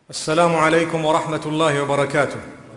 السلام عليكم ورحمة الله وبركاته.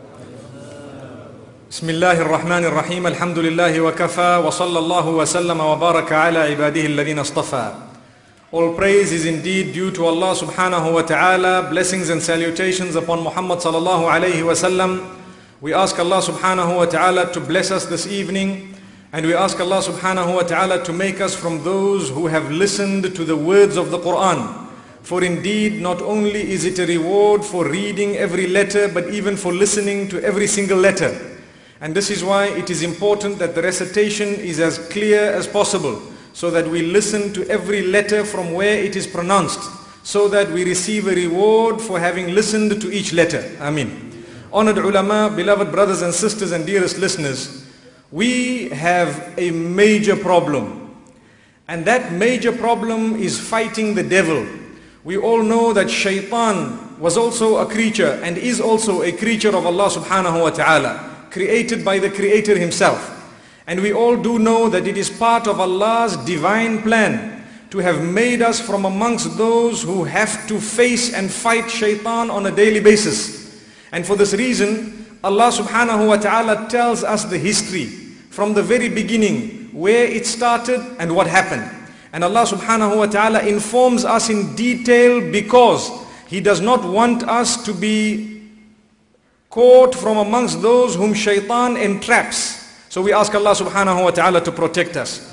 بسم الله الرحمن الرحيم. الحمد لله وكفى وصلى الله وسلم وبارك على عباده الذين اصطفى. All praise is indeed due to Allah subhanahu wa ta'ala. Blessings and salutations upon Muhammad sallallahu alayhi wa sallam. We ask Allah subhanahu wa ta'ala to bless us this evening, and we ask Allah subhanahu wa ta'ala to make us from those who have listened to the words of the Quran. For indeed, not only is it a reward for reading every letter, but even for listening to every single letter. And this is why it is important that the recitation is as clear as possible, so that we listen to every letter from where it is pronounced, so that we receive a reward for having listened to each letter. Ameen. Honored ulama, beloved brothers and sisters and dearest listeners, we have a major problem. And that major problem is fighting the devil. We all know that shaitan was also a creature and is also a creature of Allah subhanahu wa ta'ala, created by the Creator himself. And we all do know that it is part of Allah's divine plan to have made us from amongst those who have to face and fight shaitan on a daily basis. And for this reason, Allah subhanahu wa ta'ala tells us the history from the very beginning, where it started and what happened. And Allah subhanahu wa ta'ala informs us in detail because He does not want us to be caught from amongst those whom shaitan entraps. So we ask Allah subhanahu wa ta'ala to protect us.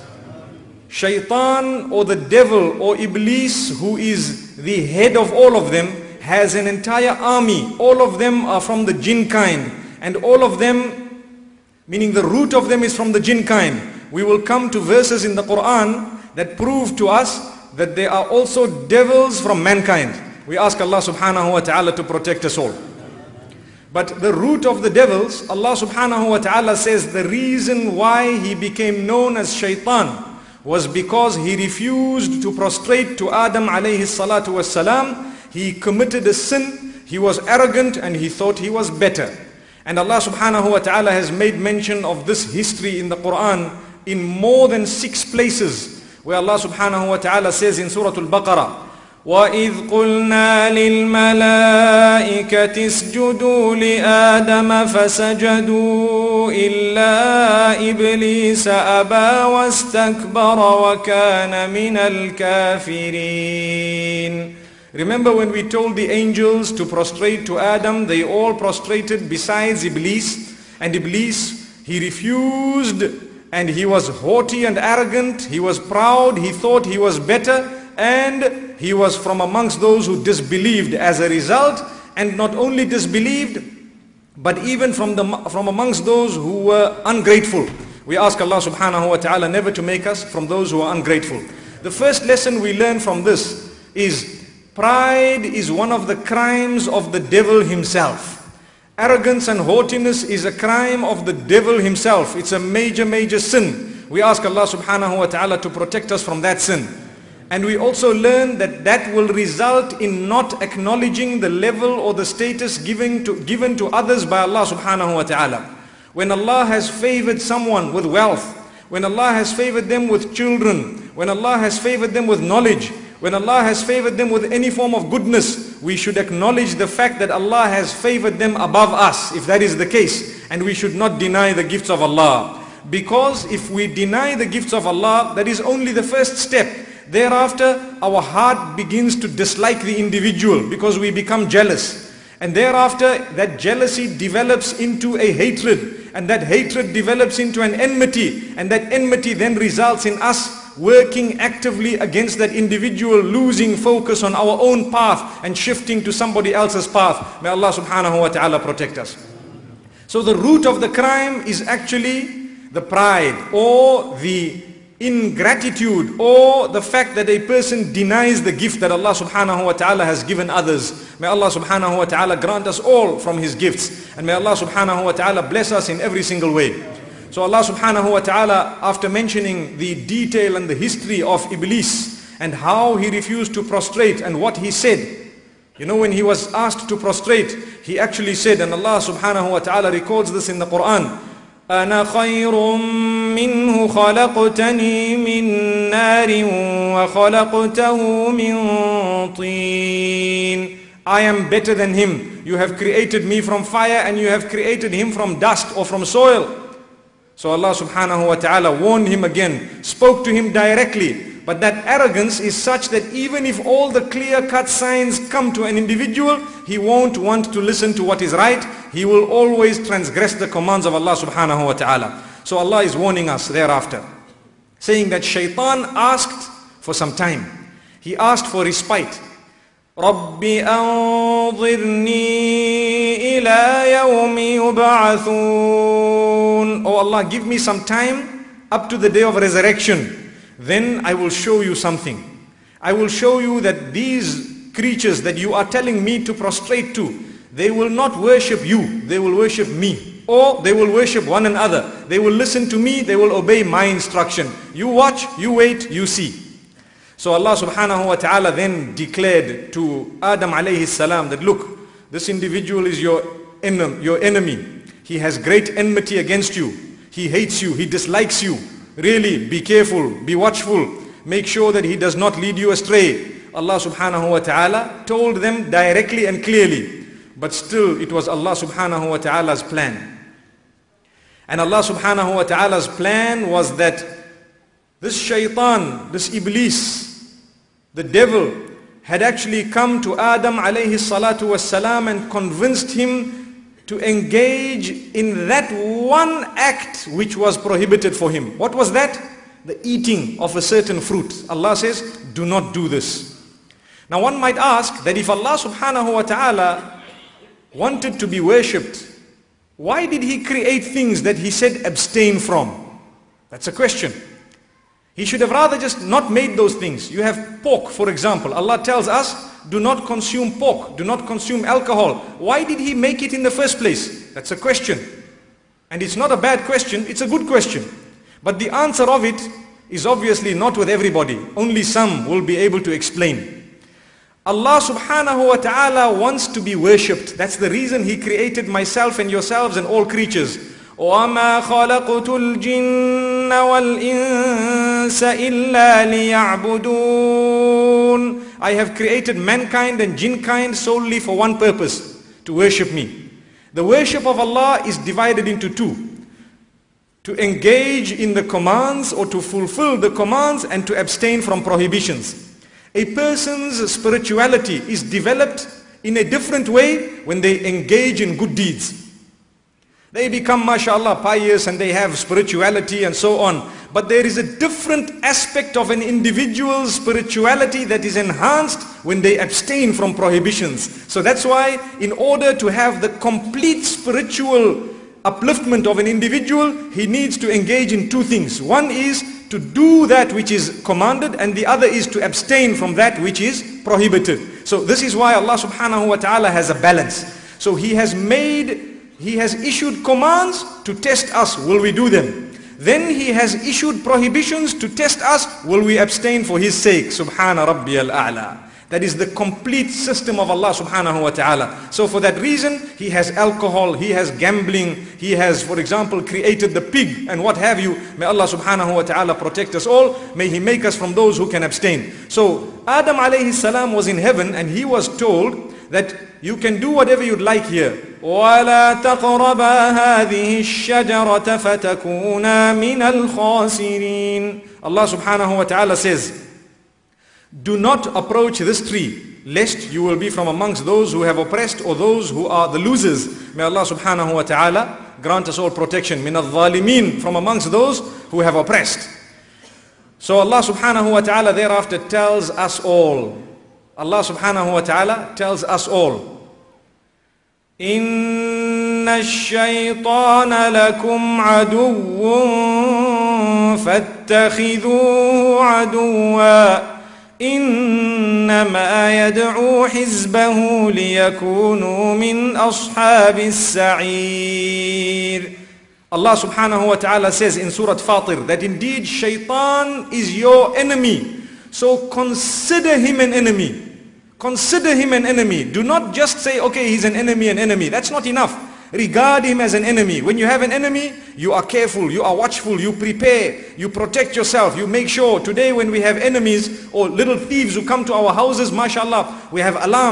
Shaitan, or the devil, or Iblis, who is the head of all of them, has an entire army. All of them are from the jinn kind. And all of them, meaning the root of them, is from the jinn kind. We will come to verses in the Quran that prove to us that there are also devils from mankind. We ask Allah subhanahu wa ta'ala to protect us all. But the root of the devils, Allah subhanahu wa ta'ala says the reason why he became known as shaitan was because he refused to prostrate to Adam alayhi salatu was salam. He committed a sin, he was arrogant, and he thought he was better. And Allah subhanahu wa ta'ala has made mention of this history in the Quran in more than 6 places, where Allah subhanahu wa ta'ala says in Surah Al-Baqarah, وَإِذْ قُلْنَا لِلْمَلَائِكَةِ اسْجُدُوا لِآدَمَ فَسَجَدُوا إِلَّا إِبْلِيسَ أَبَى وَاسْتَكْبَرَ وَكَانَ مِنَ الْكَافِرِينَ. Remember when we told the angels to prostrate to Adam, they all prostrated besides Iblis, and Iblis, he refused. And he was haughty and arrogant, he was proud, he thought he was better, and he was from amongst those who disbelieved as a result. And not only disbelieved, but even from amongst those who were ungrateful. We ask Allah subhanahu wa ta'ala never to make us from those who are ungrateful. The first lesson we learn from this is pride is one of the crimes of the devil himself. Arrogance and haughtiness is a crime of the devil himself. It's a major sin. We ask Allah subhanahu wa ta'ala to protect us from that sin. And we also learn that that will result in not acknowledging the level or the status given to others by Allah subhanahu wa ta'ala. When Allah has favored someone with wealth, when Allah has favored them with children, when Allah has favored them with knowledge, when Allah has favored them with any form of goodness, we should acknowledge the fact that Allah has favored them above us, if that is the case. And we should not deny the gifts of Allah. Because if we deny the gifts of Allah, that is only the first step. Thereafter, our heart begins to dislike the individual because we become jealous. And thereafter, that jealousy develops into a hatred. And that hatred develops into an enmity. And that enmity then results in us working actively against that individual, losing focus on our own path and shifting to somebody else's path. May Allah subhanahu wa ta'ala protect us. So the root of the crime is actually the pride, or the ingratitude, or the fact that a person denies the gift that Allah subhanahu wa ta'ala has given others. May Allah subhanahu wa ta'ala grant us all from His gifts, and may Allah subhanahu wa ta'ala bless us in every single way. So Allah subhanahu wa ta'ala, after mentioning the detail and the history of Iblis and how he refused to prostrate and what he said, you know, when he was asked to prostrate, he actually said, and Allah subhanahu wa ta'ala records this in the Quran, أَنَا خَيْرٌ مِّنْهُ خَلَقْتَنِي مِن نَارٍ وَخَلَقْتَهُ مِن طِينٍ. I am better than him. You have created me from fire and you have created him from dust or from soil. So Allah subhanahu wa ta'ala warned him again, spoke to him directly. But that arrogance is such that even if all the clear-cut signs come to an individual, he won't want to listen to what is right. He will always transgress the commands of Allah subhanahu wa ta'ala. So Allah is warning us thereafter, saying that Shaitan asked for some time. He asked for respite. رَبِّ أَنظِرْنِي إِلَىٰ يَوْمِ يُبْعَثُونَ. Oh Allah, give me some time up to the day of resurrection. Then I will show you something. I will show you that these creatures that you are telling me to prostrate to, they will not worship you, they will worship me. Or they will worship one another. They will listen to me, they will obey my instruction. You watch, you wait, you see. So Allah subhanahu wa ta'ala then declared to Adam alayhi salam that, look, this individual is your enemy. He has great enmity against you. He hates you, he dislikes you. Really, be careful, be watchful. Make sure that he does not lead you astray. Allah subhanahu wa ta'ala told them directly and clearly. But still, it was Allah subhanahu wa ta'ala's plan. And Allah subhanahu wa ta'ala's plan was that this shaitan, this iblis, the devil, had actually come to Adam alayhi salatu wassalam and convinced him to engage in that one act which was prohibited for him. What was that? The eating of a certain fruit. Allah says, do not do this. Now one might ask that if Allah subhanahu wa ta'ala wanted to be worshipped, why did he create things that he said abstain from? That's a question. He should have rather just not made those things. You have pork, for example. Allah tells us, do not consume pork, do not consume alcohol. Why did he make it in the first place? That's a question. And it's not a bad question, it's a good question. But the answer of it is obviously not with everybody. Only some will be able to explain. Allah subhanahu wa ta'ala wants to be worshipped. That's the reason he created myself and yourselves and all creatures. وَمَا خَلَقْتُ الْجِنَّ وَالْإِنسَ إِلَّا لِيَعْبُدُونَ. I have created mankind and jinnkind solely for one purpose, to worship me. The worship of Allah is divided into two. To engage in the commands or to fulfill the commands and to abstain from prohibitions. A person's spirituality is developed in a different way when they engage in good deeds. They become, mashallah, pious and they have spirituality and so on. But there is a different aspect of an individual's spirituality that is enhanced when they abstain from prohibitions. So that's why in order to have the complete spiritual upliftment of an individual, he needs to engage in two things. One is to do that which is commanded, and the other is to abstain from that which is prohibited. So this is why Allah subhanahu wa ta'ala has a balance. So He has issued commands to test us, will we do them? Then He has issued prohibitions to test us, will we abstain for His sake? Subhana Rabbiyal A'la. That is the complete system of Allah subhanahu wa ta'ala. So for that reason, He has alcohol, He has gambling, He has, for example, created the pig and what have you. May Allah subhanahu wa ta'ala protect us all. May He make us from those who can abstain. So Adam alayhi salam was in heaven and he was told that you can do whatever you'd like here. وَلَا تَقْرَبَا هَذِهِ الشَّجَرَةَ فَتَكُونَا مِنَ الْخَاسِرِينَ. Allah subhanahu wa ta'ala says, do not approach this tree, lest you will be from amongst those who have oppressed or those who are the losers. May Allah subhanahu wa ta'ala grant us all protection. مِنَ الظَّالِمِينَ, from amongst those who have oppressed. So Allah subhanahu wa ta'ala thereafter tells us all, Allah subhanahu wa ta'ala tells us all, إِنَّ الشَّيْطَانَ لَكُمْ عَدُوٌّ فَاتَّخِذُوهُ عَدُوًّا إِنَّمَا يَدْعُو حِزْبَهُ لِيَكُونُوا مِنْ أَصْحَابِ السَّعِيرِ. Allah subhanahu wa ta'ala says in Surah Fatir that indeed Shaitan is your enemy. So consider him an enemy. Consider him an enemy. Do not just say, okay, he's an enemy. That's not enough. Regard him as an enemy. When you have an enemy, you are careful, you are watchful, you prepare, you protect yourself, you make sure. Today when we have enemies or little thieves who come to our houses, mashallah, we have alarms.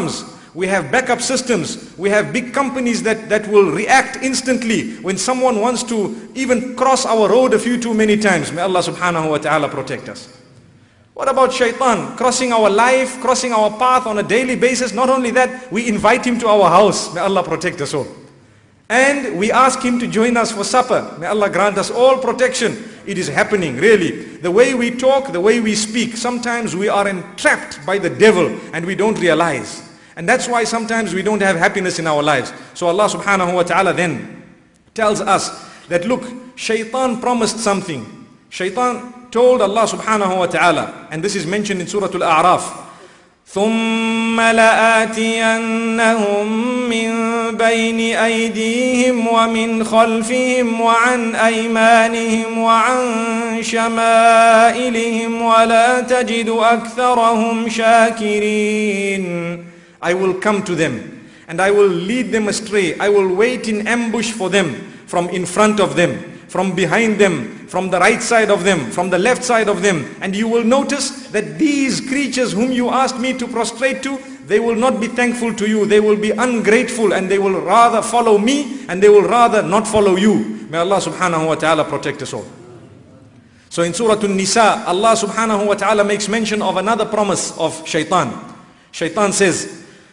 We have backup systems. We have big companies that will react instantly when someone wants to even cross our road a few too many times. May Allah subhanahu wa ta'ala protect us. What about shaitan? Crossing our life, crossing our path on a daily basis. Not only that, we invite him to our house. May Allah protect us all. And we ask him to join us for supper. May Allah grant us all protection. It is happening, really. The way we talk, the way we speak, sometimes we are entrapped by the devil and we don't realize. And that's why sometimes we don't have happiness in our lives. So Allah subhanahu wa ta'ala then tells us that look, shaitan promised something. Shaitan told Allah subhanahu wa ta'ala, and this is mentioned in Surah Al-A'raf, ثُمَّ لَآتِيَنَّهُمْ مِنْ بَيْنِ أَيْدِيهِمْ وَمِنْ خَلْفِهِمْ وَعَنْ أَيْمَانِهِمْ وَعَنْ شَمَائِلِهِمْ وَلَا تَجِدُ أَكْثَرَهُمْ شَاكِرِينَ. I will come to them and I will lead them astray. I will wait in ambush for them, from in front of them, from behind them, from the right side of them, from the left side of them. And you will notice that these creatures whom you asked me to prostrate to, they will not be thankful to you. They will be ungrateful and they will rather follow me and they will rather not follow you. May Allah subhanahu wa ta'ala protect us all. So in Surah An-Nisa, Allah subhanahu wa ta'ala makes mention of another promise of shaitan. Shaitan says,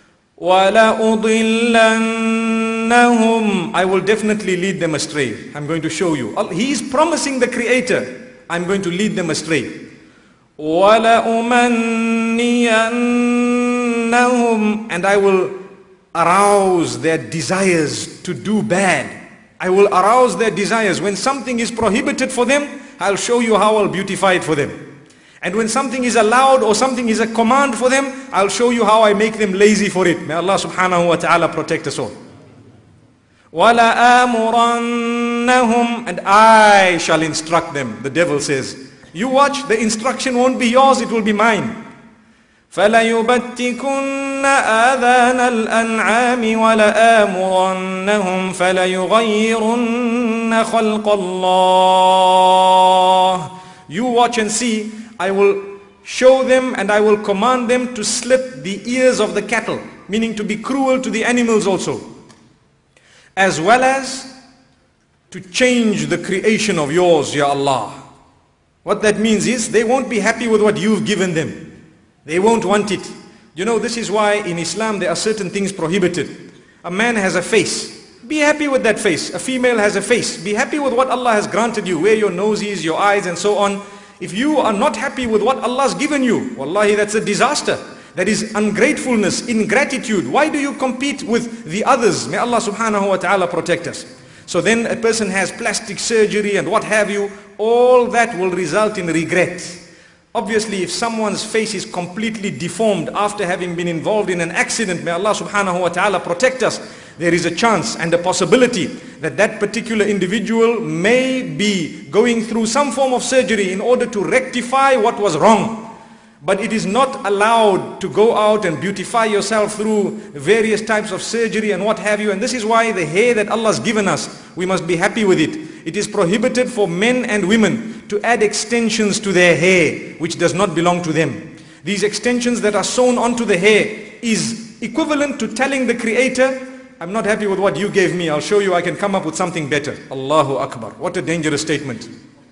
وَلَأُضِلَّنَّهُمْ, I will definitely lead them astray. I'm going to show you. He is promising the Creator, I'm going to lead them astray. وَلَأُمَنِّيَنَّهُمْ, and I will arouse their desires to do bad. I will arouse their desires. When something is prohibited for them, I'll show you how I'll beautify it for them. And when something is allowed or something is a command for them, I'll show you how I make them lazy for it. May Allah subhanahu wa ta'ala protect us all. وَلَآمُرَنَّهُمْ, and I shall instruct them. The devil says, you watch, the instruction won't be yours, it will be mine. فَلَيُبَتِّكُنَّ آذَانَ الْأَنْعَامِ وَلَآمُرَنَّهُمْ فَلَيُغَيِّرُنَّ خَلْقَ اللَّهِ. You watch and see, I will show them and I will command them to slit the ears of the cattle, meaning to be cruel to the animals also, as well as to change the creation of yours, Ya Allah. What that means is they won't be happy with what you've given them. They won't want it. You know, this is why in Islam there are certain things prohibited. A man has a face. Be happy with that face. A female has a face. Be happy with what Allah has granted you, where your nose is, your eyes and so on. If you are not happy with what Allah has given you, wallahi, that's a disaster. That is ungratefulness, ingratitude. Why do you compete with the others? May Allah subhanahu wa ta'ala protect us. So then a person has plastic surgery and what have you. All that will result in regret. Obviously, if someone's face is completely deformed after having been involved in an accident, may Allah subhanahu wa ta'ala protect us, there is a chance and a possibility that that particular individual may be going through some form of surgery in order to rectify what was wrong. But it is not allowed to go out and beautify yourself through various types of surgery and what have you. And this is why the hair that Allah has given us, we must be happy with it. It is prohibited for men and women to add extensions to their hair, which does not belong to them. These extensions that are sewn onto the hair is equivalent to telling the Creator, I'm not happy with what you gave me. I'll show you I can come up with something better. Allahu Akbar. What a dangerous statement.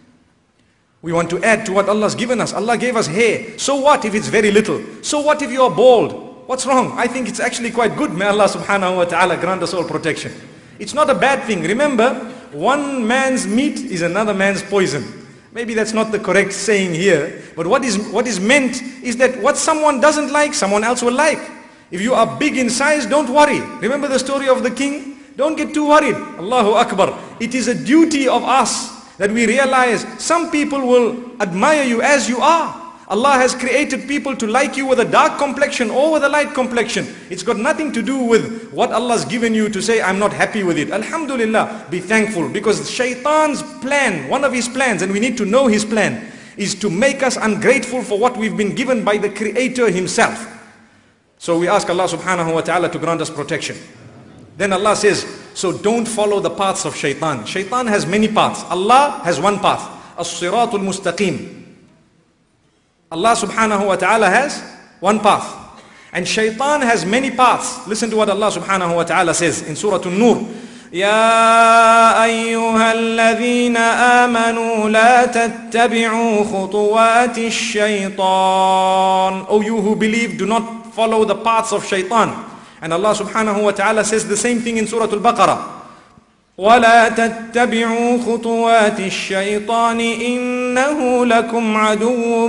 We want to add to what Allah has given us. Allah gave us hair. So what if it's very little? So what if you are bald? What's wrong? I think it's actually quite good. May Allah subhanahu wa ta'ala grant us all protection. It's not a bad thing. Remember, one man's meat is another man's poison. Maybe that's not the correct saying here. But what is meant is that what someone doesn't like, someone else will like. If you are big in size, don't worry. Remember the story of the king? Don't get too worried. Allahu Akbar. It is a duty of us that we realize some people will admire you as you are. Allah has created people to like you with a dark complexion or with a light complexion. It's got nothing to do with what Allah has given you to say, I'm not happy with it. Alhamdulillah, be thankful, because shaitan's plan, one of his plans, and we need to know his plan, is to make us ungrateful for what we've been given by the Creator himself. So we ask Allah subhanahu wa ta'ala to grant us protection. Then Allah says, so don't follow the paths of shaitan. Shaitan has many paths. Allah has one path. As-siratul mustaqim. Allah subhanahu wa ta'ala has one path. And shaitan has many paths. Listen to what Allah subhanahu wa ta'ala says in Surah An-Nur. يا أيها الذين آمنوا لا تتبعوا خطوات الشيطان. O you who believe, do not follow the paths of shaitan. And Allah subhanahu wa ta'ala says the same thing in Surah Al-Baqarah. ولا تتبعوا خطوات الشيطان إنه لكم عدو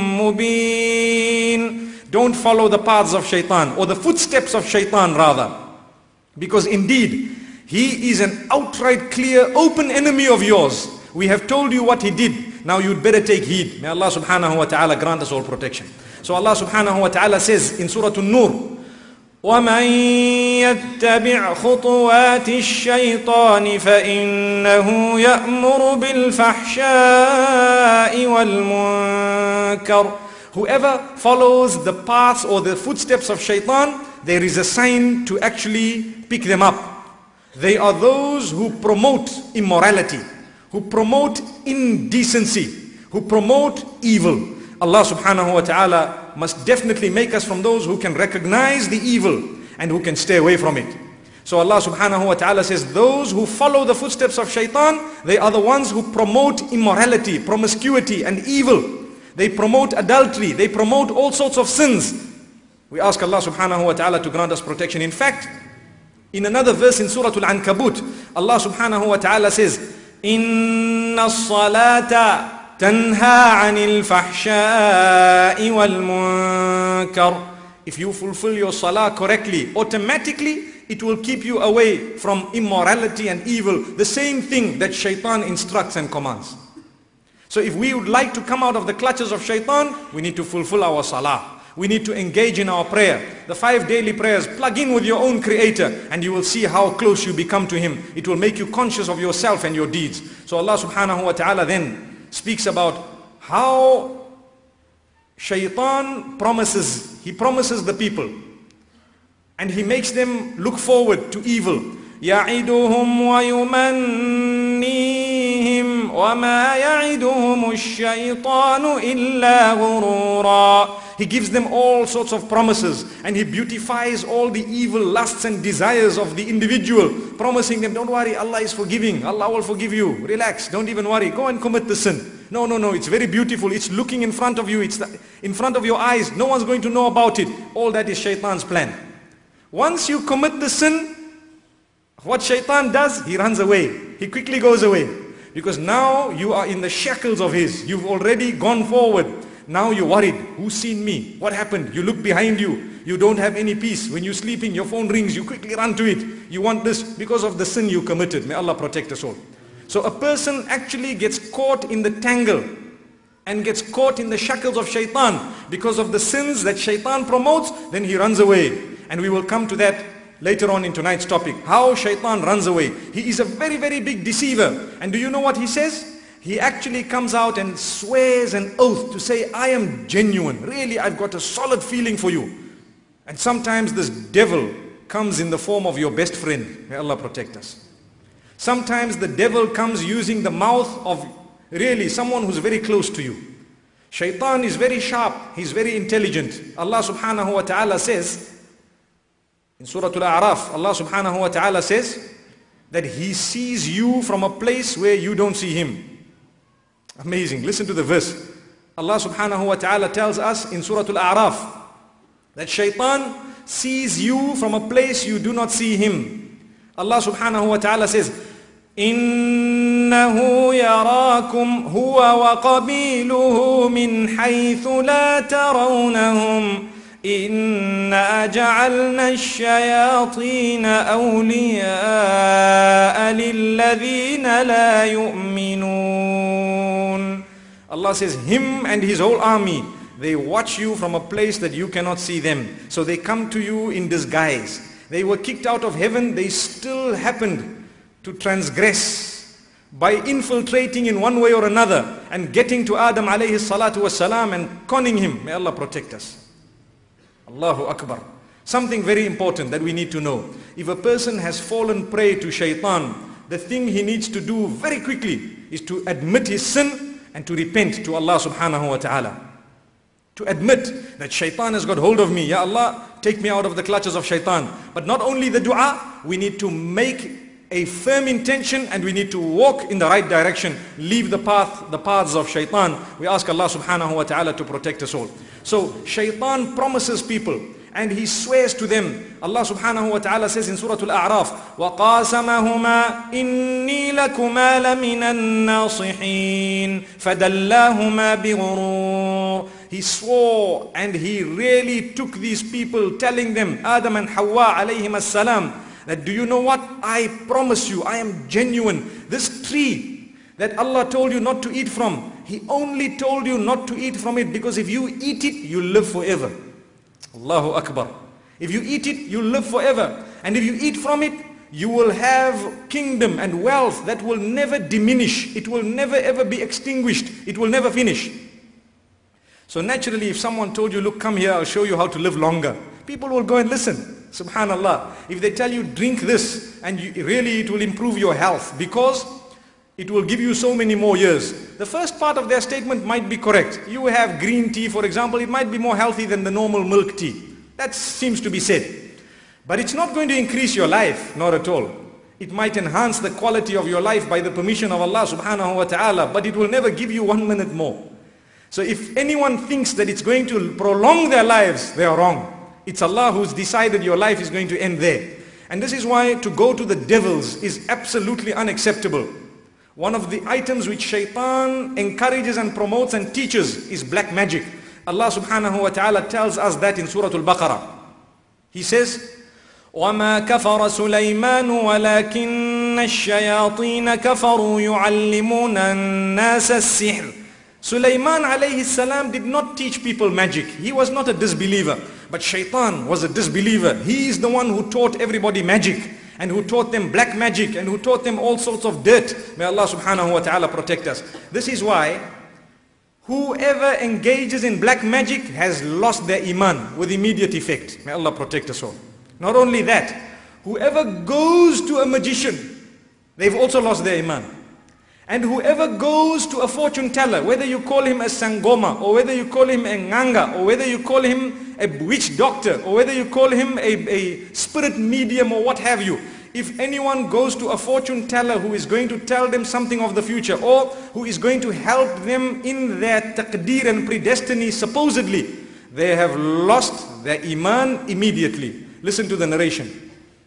مبين. Don't follow the paths of shaitan, or the footsteps of shaitan rather. Because indeed, he is an outright, clear, open enemy of yours. We have told you what he did. Now you'd better take heed. May Allah subhanahu wa ta'ala grant us all protection. So Allah subhanahu wa ta'ala says in Surah An-Nur, وَمَنْ يَتَّبِعْ خُطُوَاتِ الشَّيْطَانِ فَإِنَّهُ يَأْمُرُ بِالْفَحْشَاءِ وَالْمُنْكَرِ. Whoever follows the paths or the footsteps of shaitan, there is a sign to actually pick them up. They are those who promote immorality, who promote indecency, who promote evil. Allah subhanahu wa ta'ala must definitely make us from those who can recognize the evil and who can stay away from it. So Allah subhanahu wa ta'ala says, those who follow the footsteps of shaitan, they are the ones who promote immorality, promiscuity and evil. They promote adultery. They promote all sorts of sins. We ask Allah subhanahu wa ta'ala to grant us protection. In fact, in another verse in Surah Al-Ankabut, Allah subhanahu wa ta'ala says, إِنَّ الصَّلَاةَ تَنْهَى عَنِ الْفَحْشَاءِ وَالْمُنْكَرِ. If you fulfill your salah correctly, automatically it will keep you away from immorality and evil. The same thing that shaitan instructs and commands. So if we would like to come out of the clutches of shaitan, we need to fulfill our salah. We need to engage in our prayer. The 5 daily prayers, plug in with your own creator and you will see how close you become to him. It will make you conscious of yourself and your deeds. So Allah subhanahu wa ta'ala then speaks about how shaitan promises. He promises the people and he makes them look forward to evil. يَعِدُهُمْ وَيُمَنِّيهِمْ وَمَا يَعِدُهُمُ الشَّيْطَانُ إِلَّا غُرُورًا. He gives them all sorts of promises and he beautifies all the evil lusts and desires of the individual, promising them, don't worry, Allah is forgiving, Allah will forgive you, relax, don't even worry, go and commit the sin. No, it's very beautiful, it's looking in front of you, it's in front of your eyes, no one's going to know about it. All that is shaitan's plan. Once you commit the sin, what shaitan does, he runs away, he quickly goes away. Because now you are in the shackles of his, you've already gone forward. Now you're worried, who's seen me? What happened? You look behind you, you don't have any peace. When you're sleeping, your phone rings, you quickly run to it. You want this because of the sin you committed. May Allah protect us all. So a person actually gets caught in the tangle and gets caught in the shackles of shaitan because of the sins that shaitan promotes, then he runs away. And we will come to that later on in tonight's topic. How shaitan runs away. He is a very, very big deceiver. And do you know what he says? He actually comes out and swears an oath to say, I am genuine. Really, I've got a solid feeling for you. And sometimes this devil comes in the form of your best friend. May Allah protect us. Sometimes the devil comes using the mouth of really someone who's very close to you. Shaitan is very sharp. He's very intelligent. Allah subhanahu wa ta'ala says, in Surah Al-A'raf, Allah subhanahu wa ta'ala says that he sees you from a place where you don't see him. Amazing. Listen to the verse. Allah subhanahu wa ta'ala tells us in Surah Al-A'raf that shaitan sees you from a place you do not see him. Allah subhanahu wa ta'ala says, إِنَّهُ يَرَاكُمْ هُوَ وَقَبِيلُهُ مِنْ حَيْثُ لَا تَرَوْنَهُمْ إِنَّا جَعَلْنَا الشَّيَاطِينَ أَوْلِيَاءَ لِلَّذِينَ لَا يُؤْمِنُونَ. Allah says, him and his whole army, they watch you from a place that you cannot see them. So they come to you in disguise. They were kicked out of heaven, they still happened to transgress by infiltrating in one way or another and getting to Adam alayhi salatu wasalam and conning him. May Allah protect us. Allahu Akbar. Something very important that we need to know. If a person has fallen prey to shaitan, the thing he needs to do very quickly is to admit his sin and to repent to Allah subhanahu wa ta'ala. To admit that shaitan has got hold of me. Ya Allah, take me out of the clutches of shaitan. But not only the dua, we need to make a firm intention and we need to walk in the right direction, leave the paths of shaitan. We ask Allah subhanahu wa ta'ala to protect us all. So shaitan promises people and he swears to them. Allah subhanahu wa ta'ala says in Surah Al-A'raf, وَقَاسَمَهُمَا إِنِّي لَكُمَا لَمِنَ النَّاصِحِينَ فَدَلَّاهُمَا بِغُرُورٍ. He swore and he really took these people, telling them, Adam and Hawa alayhim as-salam, that do you know what? I promise you, I am genuine. This tree that Allah told you not to eat from, He only told you not to eat from it because if you eat it, you live forever. Allahu Akbar. If you eat it, you live forever. And if you eat from it, you will have kingdom and wealth that will never diminish. It will never ever be extinguished. It will never finish. So naturally, if someone told you, look, come here, I'll show you how to live longer, people will go and listen. Subhanallah. If they tell you, drink this, and really it will improve your health because it will give you so many more years. The first part of their statement might be correct. You have green tea, for example, it might be more healthy than the normal milk tea. That seems to be said. But it's not going to increase your life, not at all. It might enhance the quality of your life by the permission of Allah subhanahu wa ta'ala, but it will never give you 1 minute more. So if anyone thinks that it's going to prolong their lives, they are wrong. It's Allah who's decided your life is going to end there. And this is why to go to the devils is absolutely unacceptable. One of the items which shaitan encourages and promotes and teaches is black magic. Allah subhanahu wa ta'ala tells us that in Surah Al-Baqarah. He says, وَمَا كَفَرَ سُلَيْمَانُ وَلَكِنَّ الشَّيَاطِينَ كَفَرُوا يُعَلِّمُونَ النَّاسَ السِّحْرِ. Sulaiman alayhi salam did not teach people magic. He was not a disbeliever. But shaitan was a disbeliever. He is the one who taught everybody magic, and who taught them black magic, and who taught them all sorts of dirt. May Allah subhanahu wa ta'ala protect us. This is why whoever engages in black magic has lost their iman with immediate effect. May Allah protect us all. Not only that, whoever goes to a magician, they've also lost their iman. And whoever goes to a fortune teller, whether you call him a sangoma, or whether you call him a nganga, or whether you call him a witch doctor, or whether you call him a spirit medium or what have you, if anyone goes to a fortune teller who is going to tell them something of the future, or who is going to help them in their taqdeer and predestiny supposedly, they have lost their iman immediately. Listen to the narration.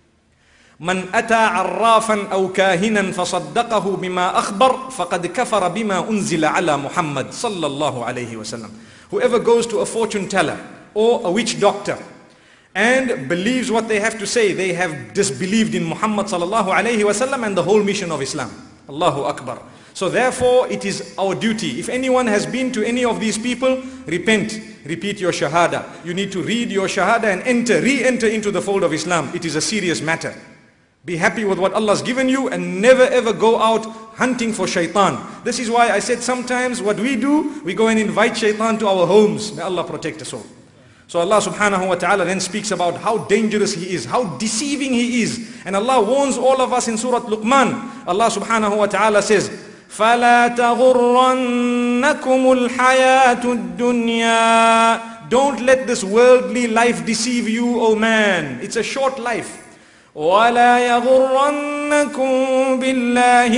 من أتى عرافا أو كاهنا فصدقه بما أخبر فقد كفر بما أنزل على محمد صلى الله عليه وسلم. Whoever goes to a fortune teller or a witch doctor and believes what they have to say, they have disbelieved in Muhammad sallallahu alayhi wasallam and the whole mission of Islam. Allahu Akbar. So therefore it is our duty. If anyone has been to any of these people, repent, repeat your shahada. You need to read your shahada and re-enter into the fold of Islam. It is a serious matter. Be happy with what Allah has given you and never ever go out hunting for shaitan. This is why I said sometimes what we do, we go and invite shaitan to our homes. May Allah protect us all. So Allah subhanahu wa ta'ala then speaks about how dangerous he is, how deceiving he is. And Allah warns all of us in Surah Luqman. Allah subhanahu wa ta'ala says, فَلَا تَغُرَّنَّكُمُ الْحَيَاةُ الدُّنْيَا. Don't let this worldly life deceive you, O man. It's a short life. وَلَا يَغُرَّنَّكُمْ بِاللَّهِ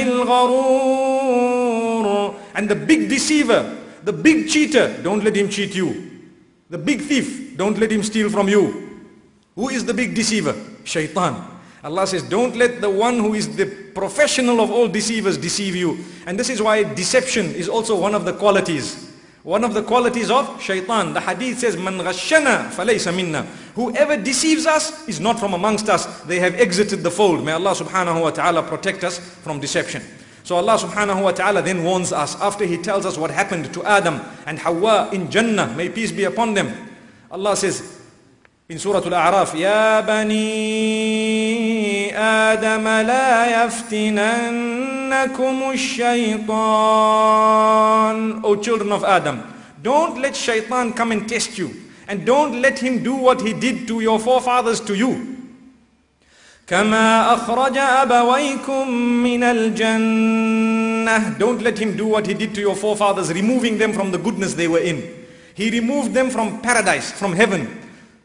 الْغَرُورُ. And the big deceiver, the big cheater, don't let him cheat you. The big thief, don't let him steal from you. Who is the big deceiver? Shaitan. Allah says, don't let the one who is the professional of all deceivers deceive you. And this is why deception is also one of the qualities. One of the qualities of shaitan. The hadith says, Man ghashana falaysa minna. Whoever deceives us is not from amongst us. They have exited the fold. May Allah subhanahu wa ta'ala protect us from deception. So Allah subhanahu wa ta'ala then warns us after He tells us what happened to Adam and Hawa in Jannah. May peace be upon them. Allah says in Surah Al-A'raf, Ya bani Adam la yaftinannakum ash-shaytan. O children of Adam, don't let shaitan come and test you. And don't let him do what he did to your forefathers to you. كَمَا أَخْرَجَ أَبَوَيْكُمْ مِنَ الْجَنَّةِ. Don't let him do what he did to your forefathers, removing them from the goodness they were in. He removed them from paradise, from heaven.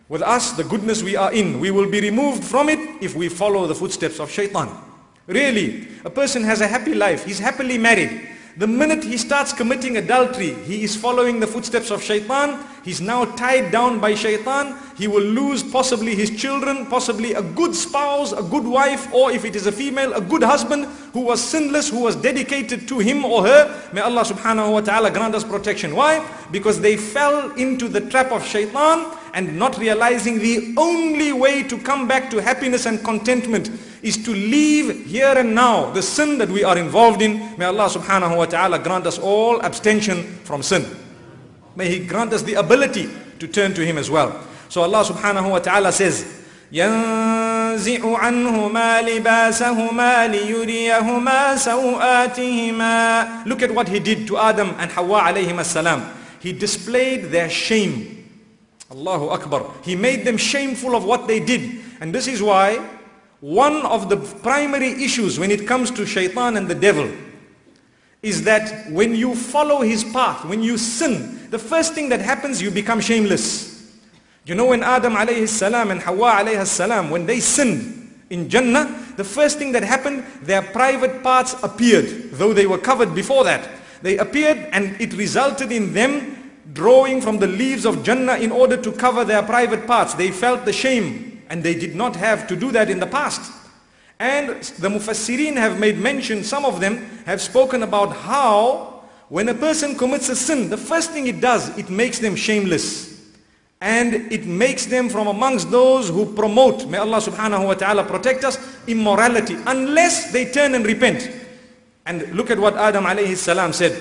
With us, the goodness we are in, we will be removed from it if we follow the footsteps of shaitan. Really, a person has a happy life, he's happily married. The minute he starts committing adultery, he is following the footsteps of shaitan. He's now tied down by shaitan. He will lose possibly his children, possibly a good spouse, a good wife, or if it is a female, a good husband who was sinless, who was dedicated to him or her. May Allah subhanahu wa ta'ala grant us protection. Why? Because they fell into the trap of shaitan and not realizing the only way to come back to happiness and contentment is to leave here and now the sin that we are involved in. May Allah subhanahu wa ta'ala grant us all abstention from sin. May He grant us the ability to turn to Him as well. So Allah subhanahu wa ta'ala says, يَنْزِعُ عَنْهُمَا لِبَاسَهُمَا لِيُرِيَهُمَا سَوْآتِهِمَا. Look at what He did to Adam and Hawa alayhim as-salam. He displayed their shame. Allahu Akbar. He made them shameful of what they did. And this is why one of the primary issues when it comes to shaitan and the devil is that when you follow his path, when you sin, the first thing that happens, you become shameless. You know, when Adam alayhi salam and Hawa alayhi salam, when they sinned in Jannah, the first thing that happened, their private parts appeared, though they were covered before that. They appeared and it resulted in them drawing from the leaves of Jannah in order to cover their private parts. They felt the shame. And they did not have to do that in the past. And the Mufassirin have made mention, some of them have spoken about how when a person commits a sin, the first thing it does, it makes them shameless. And it makes them from amongst those who promote, may Allah subhanahu wa ta'ala protect us, immorality, unless they turn and repent. And look at what Adam alayhi salam said.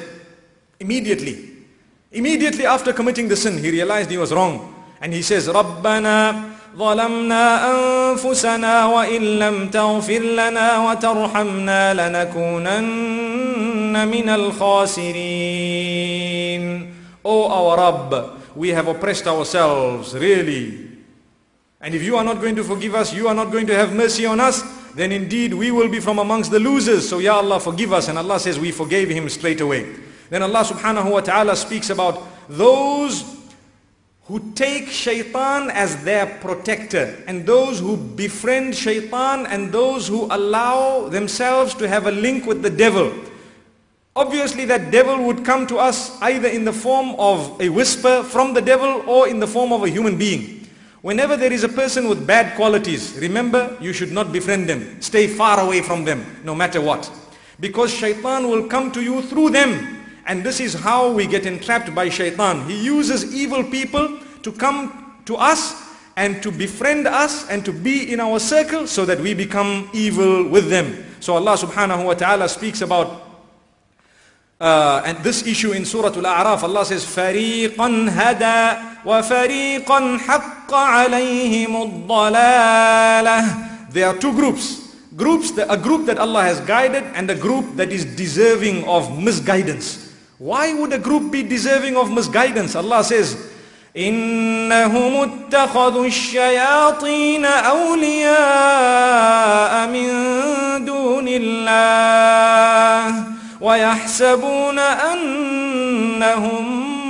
Immediately after committing the sin, he realized he was wrong. And he says, رَبَّنَا ظلمنا أنفسنا وإن لم تغفر لنا وترحمنا لنكونن من الخاسرين. O our Rabb, we have oppressed ourselves, really. And if you are not going to forgive us, you are not going to have mercy on us, then indeed we will be from amongst the losers. So Ya Allah, forgive us. And Allah says we forgave him straight away. Then Allah subhanahu wa ta'ala speaks about those who take shaitan as their protector, and those who befriend shaitan, and those who allow themselves to have a link with the devil. Obviously that devil would come to us either in the form of a whisper from the devil or in the form of a human being. Whenever there is a person with bad qualities, remember, you should not befriend them. Stay far away from them, no matter what. Because shaitan will come to you through them. And this is how we get entrapped by shaitan. He uses evil people to come to us and to befriend us and to be in our circle so that we become evil with them. So Allah subhanahu wa ta'ala speaks about and this issue in Surah Al-A'raf. Allah says, فَرِيقًا هَدَى وَفَرِيقًا حَقَّ عَلَيْهِمُ الضَّلَالَةِ. There are two groups. A group that Allah has guided and a group that is deserving of misguidance. Why would a group be deserving of misguidance? Allah says, إِنَّهُمُ اتَّخَذُوا الشَّيَاطِينَ أَوْلِيَاءَ مِن دُونِ اللَّهِ وَيَحْسَبُونَ أَنَّهُمْ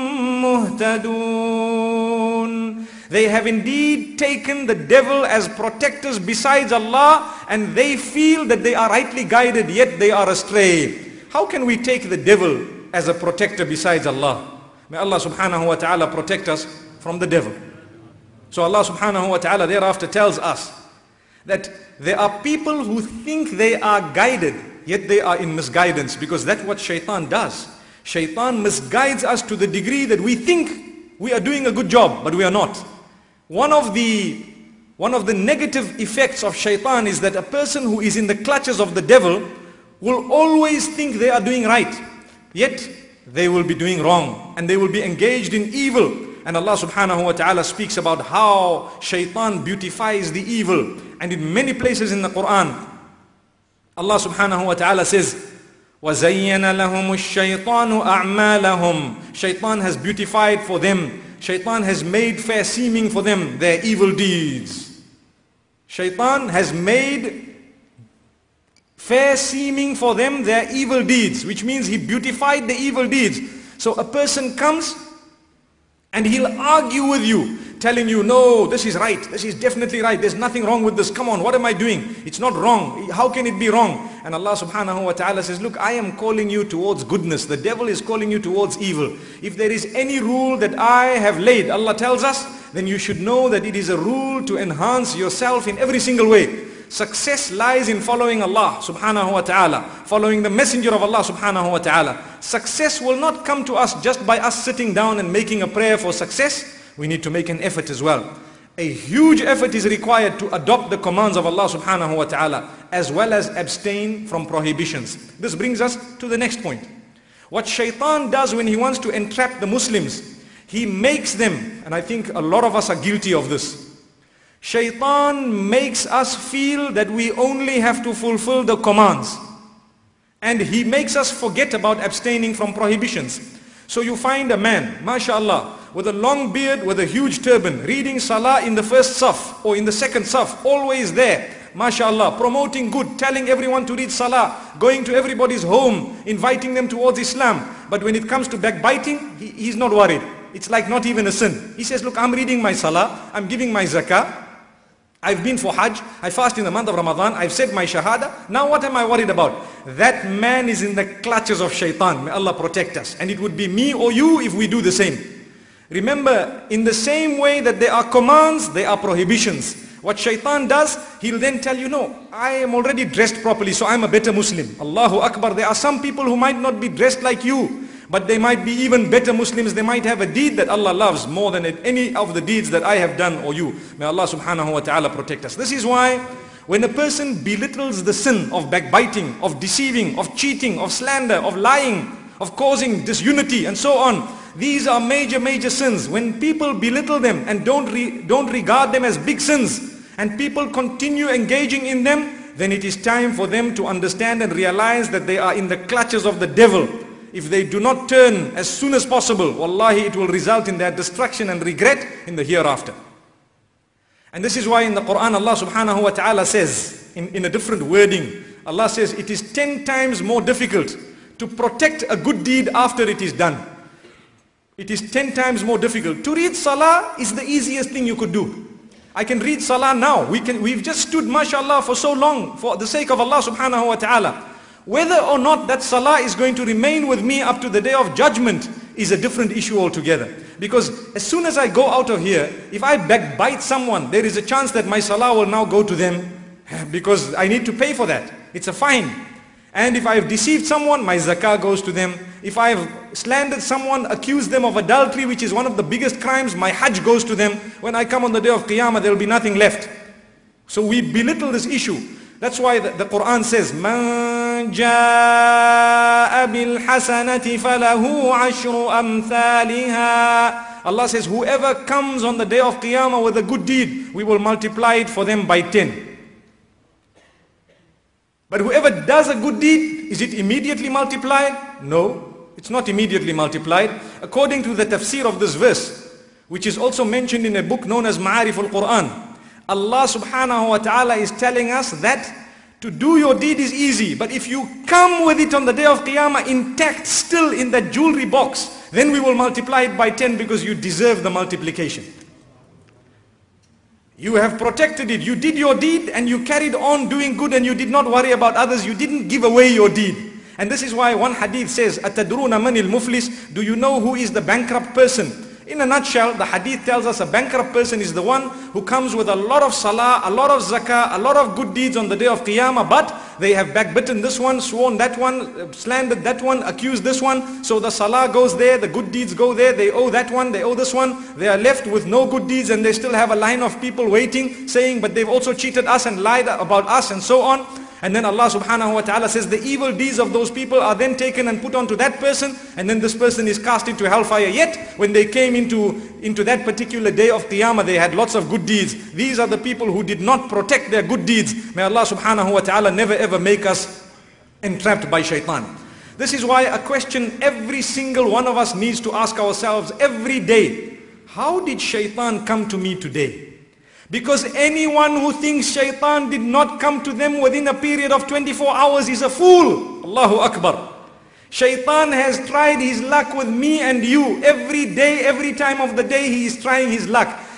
مُهْتَدُونَ. They have indeed taken the devil as protectors besides Allah, and they feel that they are rightly guided, yet they are astray. How can we take the devil as a protector besides Allah? May Allah subhanahu wa ta'ala protect us from the devil. So Allah subhanahu wa ta'ala thereafter tells us that there are people who think they are guided, yet they are in misguidance, because that's what shaitan does. Shaitan misguides us to the degree that we think we are doing a good job, but we are not. One of the negative effects of shaitan is that a person who is in the clutches of the devil will always think they are doing right, yet they will be doing wrong and they will be engaged in evil. And Allah subhanahu wa ta'ala speaks about how shaitan beautifies the evil. And in many places in the Quran, Allah subhanahu wa ta'ala says, وَزَيَّنَ لَهُمُ الشَّيْطَانُ أَعْمَالَهُمْ. Shaitan has beautified for them, shaitan has made fair seeming for them their evil deeds. Shaitan has made fair seeming for them their evil deeds, which means he beautified the evil deeds. So a person comes and he'll argue with you telling you, no, this is right, this is definitely right, there's nothing wrong with this, come on, what am I doing? It's not wrong, how can it be wrong? And Allah subhanahu wa ta'ala says, look, I am calling you towards goodness, the devil is calling you towards evil. If there is any rule that I have laid, Allah tells us, then you should know that it is a rule to enhance yourself in every single way. Success lies in following Allah subhanahu wa ta'ala, following the messenger of Allah subhanahu wa ta'ala. Success will not come to us just by us sitting down and making a prayer for success. We need to make an effort as well. A huge effort is required to adopt the commands of Allah subhanahu wa ta'ala, as well as abstain from prohibitions. This brings us to the next point. What shaitan does when he wants to entrap the Muslims, he makes them, and I think a lot of us are guilty of this. Shaitan makes us feel that we only have to fulfill the commands. And he makes us forget about abstaining from prohibitions. So you find a man, mashallah, with a long beard, with a huge turban, reading salah in the first saf or in the second saf, always there, mashallah, promoting good, telling everyone to read salah, going to everybody's home, inviting them towards Islam. But when it comes to backbiting, he's not worried. It's like not even a sin. He says, look, I'm reading my salah, I'm giving my zakah, I've been for Hajj, I fast in the month of Ramadan, I've said my shahada, now what am I worried about? That man is in the clutches of shaitan. May Allah protect us. And it would be me or you if we do the same. Remember, in the same way that there are commands, there are prohibitions. What shaitan does, he'll then tell you, no, I am already dressed properly, so I'm a better Muslim. Allahu Akbar. There are some people who might not be dressed like you, but they might be even better Muslims. They might have a deed that Allah loves more than any of the deeds that I have done or you. May Allah subhanahu wa ta'ala protect us. This is why when a person belittles the sin of backbiting, of deceiving, of cheating, of slander, of lying, of causing disunity and so on, these are major sins. When people belittle them and don't regard them as big sins, and people continue engaging in them, then it is time for them to understand and realize that they are in the clutches of the devil. If they do not turn as soon as possible, wallahi, it will result in their destruction and regret in the hereafter. And this is why in the Quran Allah subhanahu wa ta'ala says, in a different wording, Allah says it is 10 times more difficult to protect a good deed after it is done. It is 10 times more difficult. To read salah is the easiest thing you could do. I can read salah now. We've just stood, mashallah, for so long for the sake of Allah subhanahu wa ta'ala. Whether or not that salah is going to remain with me up to the day of judgment is a different issue altogether. Because as soon as I go out of here, if I backbite someone, there is a chance that my salah will now go to them because I need to pay for that. It's a fine. And if I have deceived someone, my zakah goes to them. If I have slandered someone, accused them of adultery, which is one of the biggest crimes, my hajj goes to them. When I come on the day of Qiyamah, there will be nothing left. So we belittle this issue. That's why the Quran says, مَنْ جَاءَ بِالْحَسَنَةِ فَلَهُ عَشْرُ أَمْثَالِهَا. Allah says, whoever comes on the day of Qiyamah with a good deed, we will multiply it for them by 10. But whoever does a good deed, is it immediately multiplied? No, it's not immediately multiplied. According to the tafsir of this verse, which is also mentioned in a book known as Ma'arif al-Quran, Allah subhanahu wa ta'ala is telling us that to do your deed is easy, but if you come with it on the day of Qiyamah intact, still in that jewelry box, then we will multiply it by 10 because you deserve the multiplication. You have protected it. You did your deed and you carried on doing good and you did not worry about others. You didn't give away your deed. And this is why one hadith says, أَتَدْرُونَ مَنِ الْمُفْلِسِ. Do you know who is the bankrupt person? In a nutshell, the hadith tells us a bankrupt person is the one who comes with a lot of salah, a lot of zakah, a lot of good deeds on the day of Qiyamah, but they have backbitten this one, sworn that one, slandered that one, accused this one. So the salah goes there, the good deeds go there, they owe that one, they owe this one. They are left with no good deeds and they still have a line of people waiting, saying, but they've also cheated us and lied about us and so on. And then Allah subhanahu wa ta'ala says the evil deeds of those people are then taken and put onto that person, and then this person is cast into hellfire. Yet when they came into that particular day of Qiyamah, they had lots of good deeds. These are the people who did not protect their good deeds. May Allah subhanahu wa ta'ala never ever make us entrapped by shaitan. This is why a question every single one of us needs to ask ourselves every day: how did shaitan come to me today? Because anyone who thinks shaitan did not come to them within a period of 24 hours is a fool. Allahu Akbar. Shaitan has tried his luck with me and you. Every day, every time of the day, he is trying his luck.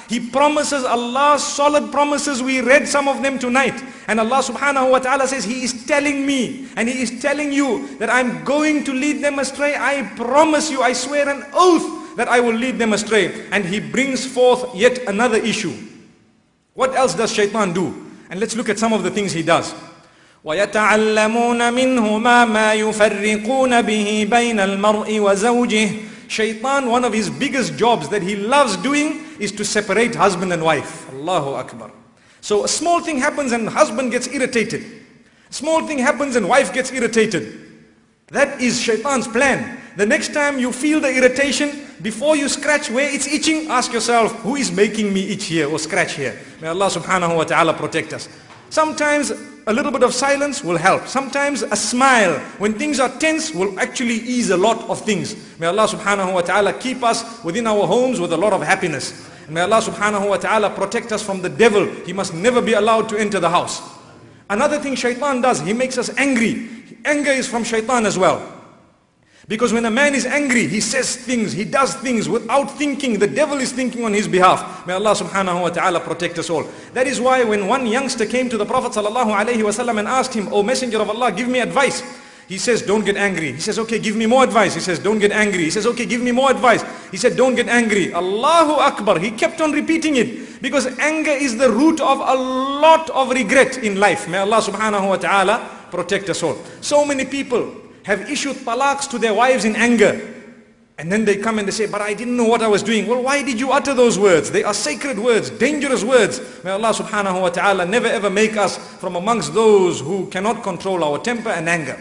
He promises Allah solid promises. We read some of them tonight. And Allah subhanahu wa ta'ala says, He is telling me and He is telling you that I'm going to lead them astray. I promise you, I swear an oath that I will lead them astray. And He brings forth yet another issue. What else does shaitan do? And let's look at some of the things he does. وَيَتَعَلَّمُونَ مِنْهُمَا مَا يُفَرِّقُونَ بِهِ بَيْنَ الْمَرْءِ وَزَوْجِهِ. Shaitan, one of his biggest jobs that he loves doing is to separate husband and wife. Allahu Akbar. So a small thing happens and husband gets irritated. A small thing happens and wife gets irritated. That is shaitan's plan. The next time you feel the irritation, before you scratch where it's itching, ask yourself, who is making me itch here or scratch here? May Allah subhanahu wa ta'ala protect us. Sometimes a little bit of silence will help. Sometimes a smile, when things are tense, will actually ease a lot of things. May Allah subhanahu wa ta'ala keep us within our homes with a lot of happiness. And may Allah subhanahu wa ta'ala protect us from the devil. He must never be allowed to enter the house. Another thing shaitan does, he makes us angry. Anger is from shaitan as well. Because when a man is angry, he says things, he does things without thinking. The devil is thinking on his behalf. May Allah subhanahu wa ta'ala protect us all. That is why when one youngster came to the Prophet sallallahu alaihi wasallam and asked him, "O Messenger of Allah, give me advice." He says, "Don't get angry." He says, "Okay, give me more advice." He says, "Don't get angry." He says, "Okay, give me more advice." He said, "Don't get angry." Allahu Akbar. He kept on repeating it because anger is the root of a lot of regret in life. May Allah subhanahu wa ta'ala protect us all. So many people have issued talaqs to their wives in anger. And then they come and they say, "But I didn't know what I was doing." Well, why did you utter those words? They are sacred words, dangerous words. May Allah subhanahu wa ta'ala never ever make us from amongst those who cannot control our temper and anger.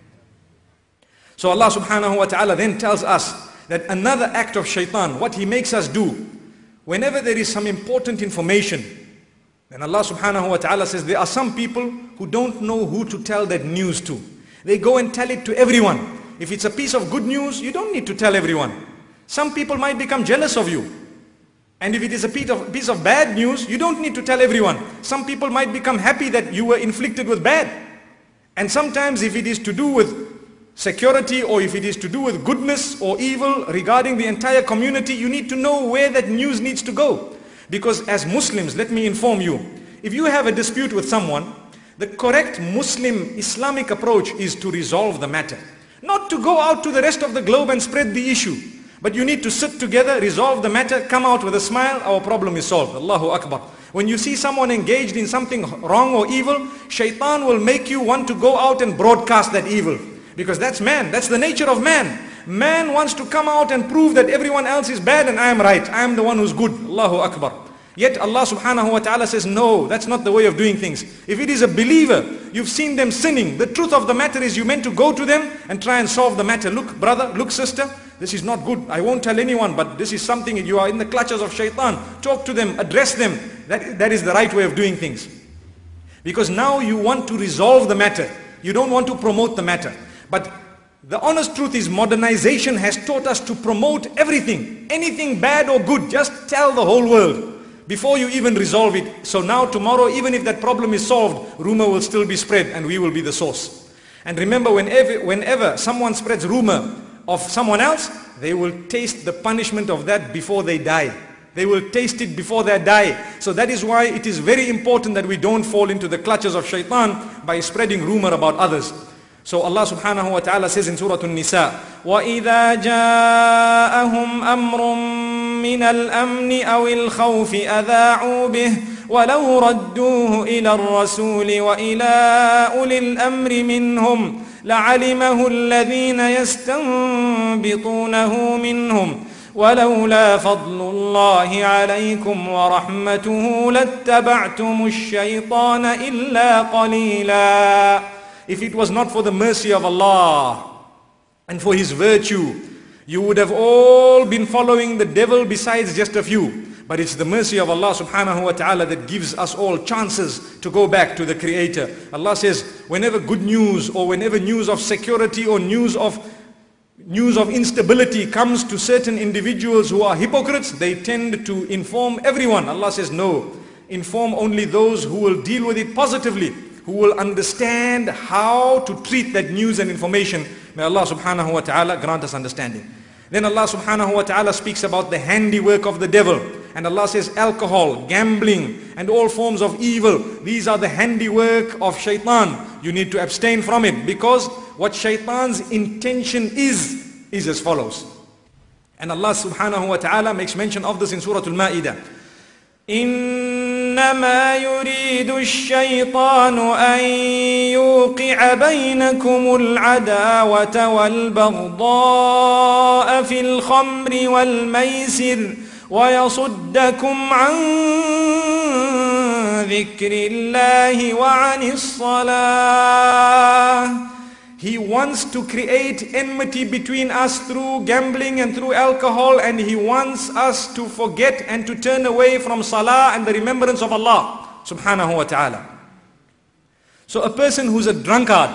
So Allah subhanahu wa ta'ala then tells us that another act of shaitan, what he makes us do, whenever there is some important information, then Allah subhanahu wa ta'ala says there are some people who don't know who to tell that news to. They go and tell it to everyone. If it's a piece of good news, you don't need to tell everyone. Some people might become jealous of you. And if it is a piece of bad news, you don't need to tell everyone. Some people might become happy that you were inflicted with bad. And sometimes if it is to do with security or if it is to do with goodness or evil regarding the entire community, you need to know where that news needs to go. Because as Muslims, let me inform you, if you have a dispute with someone, the correct Muslim Islamic approach is to resolve the matter. Not to go out to the rest of the globe and spread the issue. But you need to sit together, resolve the matter, come out with a smile, our problem is solved. Allahu Akbar. When you see someone engaged in something wrong or evil, shaitan will make you want to go out and broadcast that evil. Because that's man, that's the nature of man. Man wants to come out and prove that everyone else is bad and I am right. I am the one who's good. Allahu Akbar. Yet Allah subhanahu wa ta'ala says, no, that's not the way of doing things. If it is a believer, you've seen them sinning. The truth of the matter is you meant to go to them and try and solve the matter. Look brother, look sister, this is not good. I won't tell anyone, but this is something, you are in the clutches of shaitan. Talk to them, address them. That is the right way of doing things. Because now you want to resolve the matter. You don't want to promote the matter. But the honest truth is modernization has taught us to promote everything. Anything bad or good, just tell the whole world before you even resolve it. So now tomorrow, even if that problem is solved, rumor will still be spread and we will be the source. And remember, whenever someone spreads rumor of someone else, they will taste the punishment of that before they die. They will taste it before they die. So that is why it is very important that we don't fall into the clutches of shaitan by spreading rumor about others. So Allah subhanahu wa ta'ala says in Surah An-Nisa, وَإِذَا جَاءَهُمْ أَمْرٌ من الأمن أو الخوف أذاعوا به ولو ردوه إلى الرسول وإلى أولي الأمر منهم لعلمه الذين يستنبطونه منهم ولولا فضل الله عليكم ورحمته لاتبعتم الشيطان إلا قليلا. If it was not for the mercy of Allah and for His virtue, you would have all been following the devil besides just a few. But it's the mercy of Allah subhanahu wa ta'ala that gives us all chances to go back to the Creator. Allah says, whenever good news or whenever news of security or news of instability comes to certain individuals who are hypocrites, they tend to inform everyone. Allah says, no, inform only those who will deal with it positively, who will understand how to treat that news and information. May Allah subhanahu wa ta'ala grant us understanding. Then Allah subhanahu wa ta'ala speaks about the handiwork of the devil. And Allah says alcohol, gambling, and all forms of evil, these are the handiwork of shaitan. You need to abstain from it, because what shaitan's intention is as follows. And Allah subhanahu wa ta'ala makes mention of this in Surah Al-Ma'idah. إنما يريد الشيطان أن يوقع بينكم العداوة والبغضاء في الخمر والميسر ويصدكم عن ذكر الله وعن الصلاة. He wants to create enmity between us through gambling and through alcohol, and he wants us to forget and to turn away from salah and the remembrance of Allah subhanahu wa ta'ala. So a person who's a drunkard,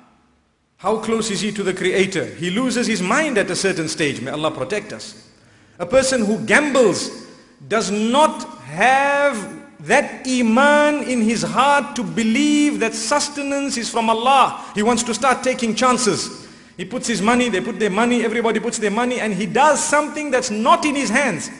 how close is he to the Creator? He loses his mind at a certain stage. May Allah protect us. A person who gambles does not have that iman in his heart to believe that sustenance is from Allah. He wants to start taking chances. He puts his money, they put their money, everybody puts their money, and he does something that's not in his hands.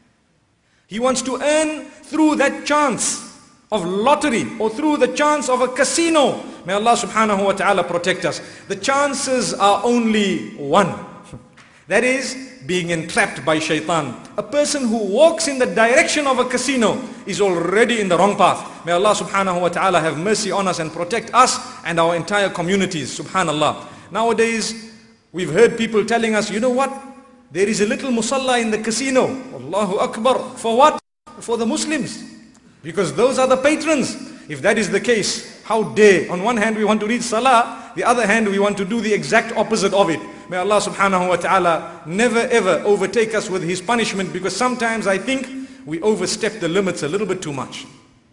He wants to earn through that chance of lottery or through the chance of a casino. May Allah subhanahu wa ta'ala protect us. The chances are only one. That is being entrapped by shaitan. A person who walks in the direction of a casino is already in the wrong path. May Allah subhanahu wa ta'ala have mercy on us and protect us and our entire communities. Subhanallah. Nowadays, we've heard people telling us, you know what? There is a little musalla in the casino. Allahu Akbar. For what? For the Muslims. Because those are the patrons. If that is the case, how dare? On one hand we want to read salah, the other hand we want to do the exact opposite of it. May Allah subhanahu wa ta'ala never ever overtake us with his punishment, because sometimes I think we overstep the limits a little bit too much.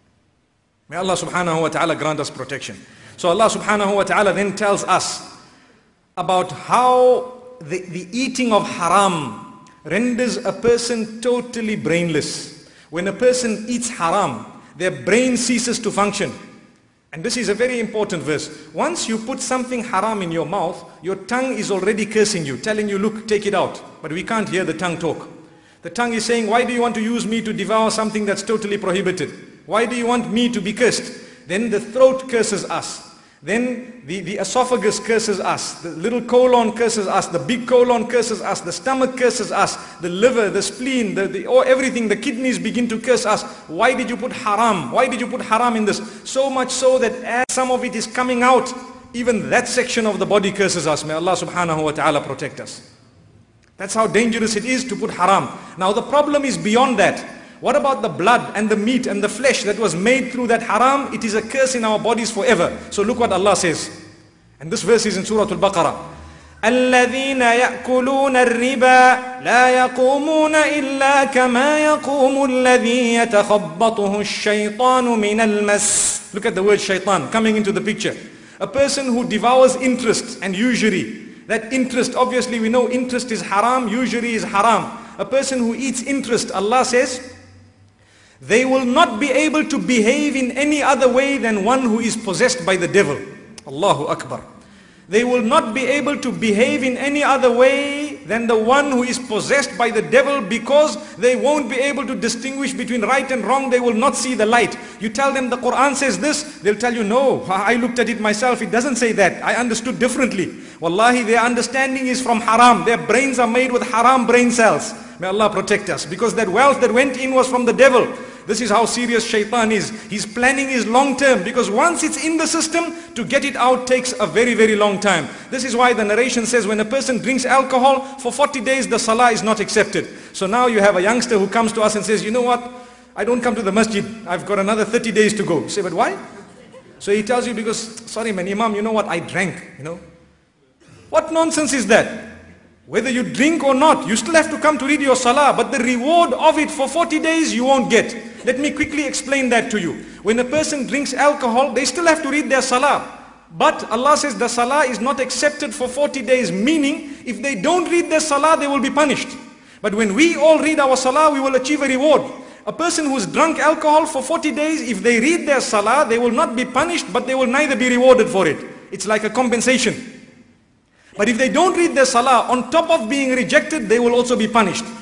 May Allah subhanahu wa ta'ala grant us protection. So Allah subhanahu wa ta'ala then tells us about how the eating of haram renders a person totally brainless. When a person eats haram, their brain ceases to function. And this is a very important verse. Once you put something haram in your mouth, your tongue is already cursing you, telling you, look, take it out. But we can't hear the tongue talk. The tongue is saying, why do you want to use me to devour something that's totally prohibited? Why do you want me to be cursed? Then the throat curses us. Then the esophagus curses us. The little colon curses us. The big colon curses us. The stomach curses us. The liver, the spleen, everything, the kidneys begin to curse us. Why did you put haram? Why did you put haram in this? So much so that as some of it is coming out, even that section of the body curses us. May Allah subhanahu wa ta'ala protect us. That's how dangerous it is to put haram. Now the problem is beyond that. What about the blood and the meat and the flesh that was made through that haram? It is a curse in our bodies forever. So look what Allah says. And this verse is in Surah Al-Baqarah. الذين يأكلون الربا لا يقومون إلا كما يقوم الذي يتخبطه الشيطان من المس. Look at the word shaitan coming into the picture. A person who devours interest and usury. That interest, obviously we know interest is haram, usury is haram. A person who eats interest, Allah says, they will not be able to behave in any other way than one who is possessed by the devil. Allahu Akbar. They will not be able to behave in any other way than the one who is possessed by the devil, because they won't be able to distinguish between right and wrong. They will not see the light. You tell them the Quran says this, they'll tell you, no, I looked at it myself, it doesn't say that. I understood differently. Wallahi, their understanding is from haram. Their brains are made with haram brain cells. May Allah protect us, because that wealth that went in was from the devil. This is how serious shaitan is. His planning is long term, because once it's in the system, to get it out takes a very, very long time. This is why the narration says when a person drinks alcohol, for 40 days the salah is not accepted. So now you have a youngster who comes to us and says, you know what, I don't come to the masjid, I've got another 30 days to go. You say, but why? So he tells you, because, sorry man, Imam, you know what, I drank, you know. What nonsense is that? Whether you drink or not, you still have to come to read your salah, but the reward of it for 40 days you won't get. Let me quickly explain that to you. When a person drinks alcohol, they still have to read their salah. But Allah says the salah is not accepted for 40 days, meaning if they don't read their salah, they will be punished. But when we all read our salah, we will achieve a reward. A person who's drunk alcohol for 40 days, if they read their salah, they will not be punished, but they will neither be rewarded for it. It's like a compensation. But if they don't read their salah, on top of being rejected, they will also be punished.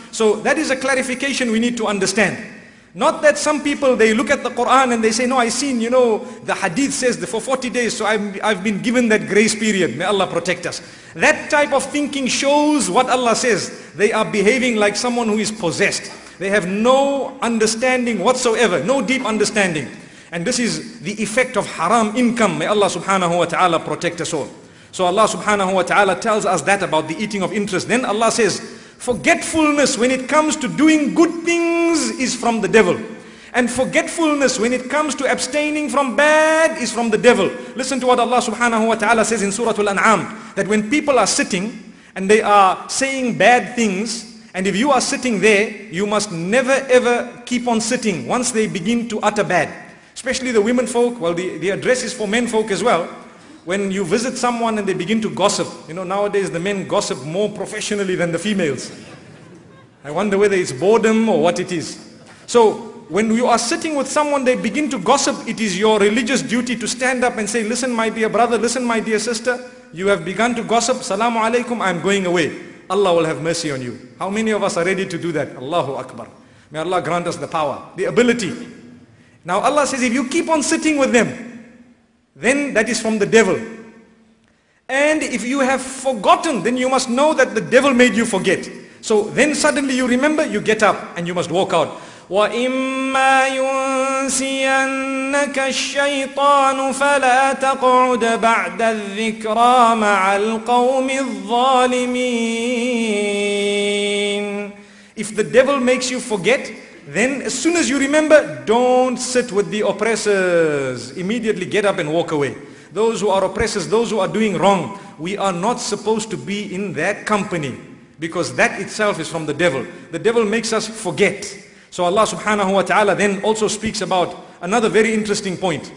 So that is a clarification we need to understand. Not that some people, they look at the Quran and they say, no, I seen, the hadith says that for 40 days, so I've been given that grace period. May Allah protect us. That type of thinking shows what Allah says. They are behaving like someone who is possessed. They have no understanding whatsoever, no deep understanding. And this is the effect of haram income. May Allah subhanahu wa ta'ala protect us all. So Allah subhanahu wa ta'ala tells us that about the eating of interest. Then Allah says, forgetfulness when it comes to doing good things is from the devil. And forgetfulness when it comes to abstaining from bad is from the devil. Listen to what Allah subhanahu wa ta'ala says in Surah Al-An'am. That when people are sitting and they are saying bad things, and if you are sitting there, you must never ever keep on sitting once they begin to utter bad. Especially the women folk, well the address is for men folk as well. When you visit someone and they begin to gossip, nowadays the men gossip more professionally than the females. I wonder whether it's boredom or what it is. So when you are sitting with someone, they begin to gossip, it is your religious duty to stand up and say, listen my dear brother, listen my dear sister, you have begun to gossip, Salamu alaikum, I am going away. Allah will have mercy on you. How many of us are ready to do that? Allahu Akbar. May Allah grant us the power, the ability. Now Allah says, if you keep on sitting with them, then that is from the devil. And if you have forgotten, then you must know that the devil made you forget. So then suddenly you remember, you get up and you must walk out. وَإِمَّا يُنْسِيَنَّكَ الشَّيْطَانُ فَلَا تَقْعُدْ بَعْدَ الذِّكْرَى مَعَ الْقَوْمِ الظَّالِمِينَ. If the devil makes you forget, then as soon as you remember, don't sit with the oppressors. Immediately get up and walk away. Those who are oppressors, those who are doing wrong, we are not supposed to be in that company, because that itself is from the devil. The devil makes us forget. So Allah subhanahu wa ta'ala then also speaks about another very interesting point.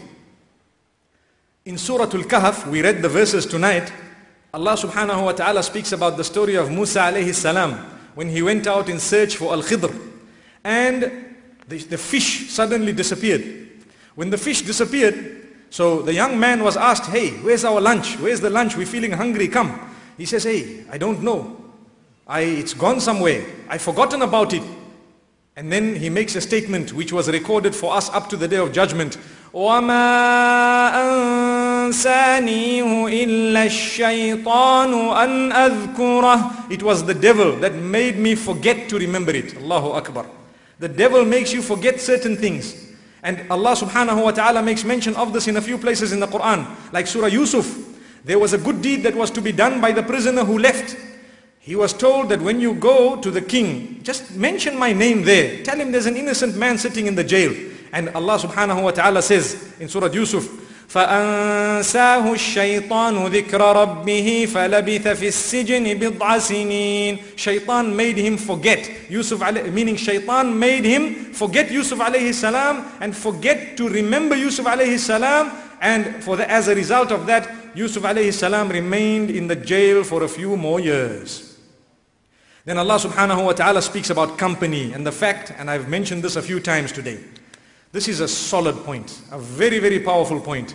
In Surah Al-Kahf, we read the verses tonight. Allah subhanahu wa ta'ala speaks about the story of Musa alayhi salam, when he went out in search for Al-Khidr. And the fish suddenly disappeared. When the fish disappeared, so the young man was asked, hey, where's our lunch? Where's the lunch? We're feeling hungry, come. He says, hey, I don't know. It's gone somewhere. I've forgotten about it. And then he makes a statement which was recorded for us up to the day of judgment. وَمَا أَنسَانِيهُ إِلَّا الشَّيْطَانُ أَنْ أَذْكُرَهُ. It was the devil that made me forget to remember it. Allahu Akbar. The devil makes you forget certain things. And Allah subhanahu wa ta'ala makes mention of this in a few places in the Quran. Like Surah Yusuf. There was a good deed that was to be done by the prisoner who left. He was told that when you go to the king, just mention my name there. Tell him there's an innocent man sitting in the jail. And Allah subhanahu wa ta'ala says in Surah Yusuf, فَأَنْسَاهُ الشَّيْطَانُ ذِكْرَ رَبِّهِ فَلَبِثَ فِي السِّجْنِ بِضْعَ سِنِينَ. Shaitan made him forget. Meaning shaitan made him forget Yusuf alayhi salam and forget to remember Yusuf alayhi salam. And as a result of that, Yusuf alayhi salam remained in the jail for a few more years. Then Allah subhanahu wa ta'ala speaks about company and the fact, and I've mentioned this a few times today. This is a solid point, a very, very powerful point.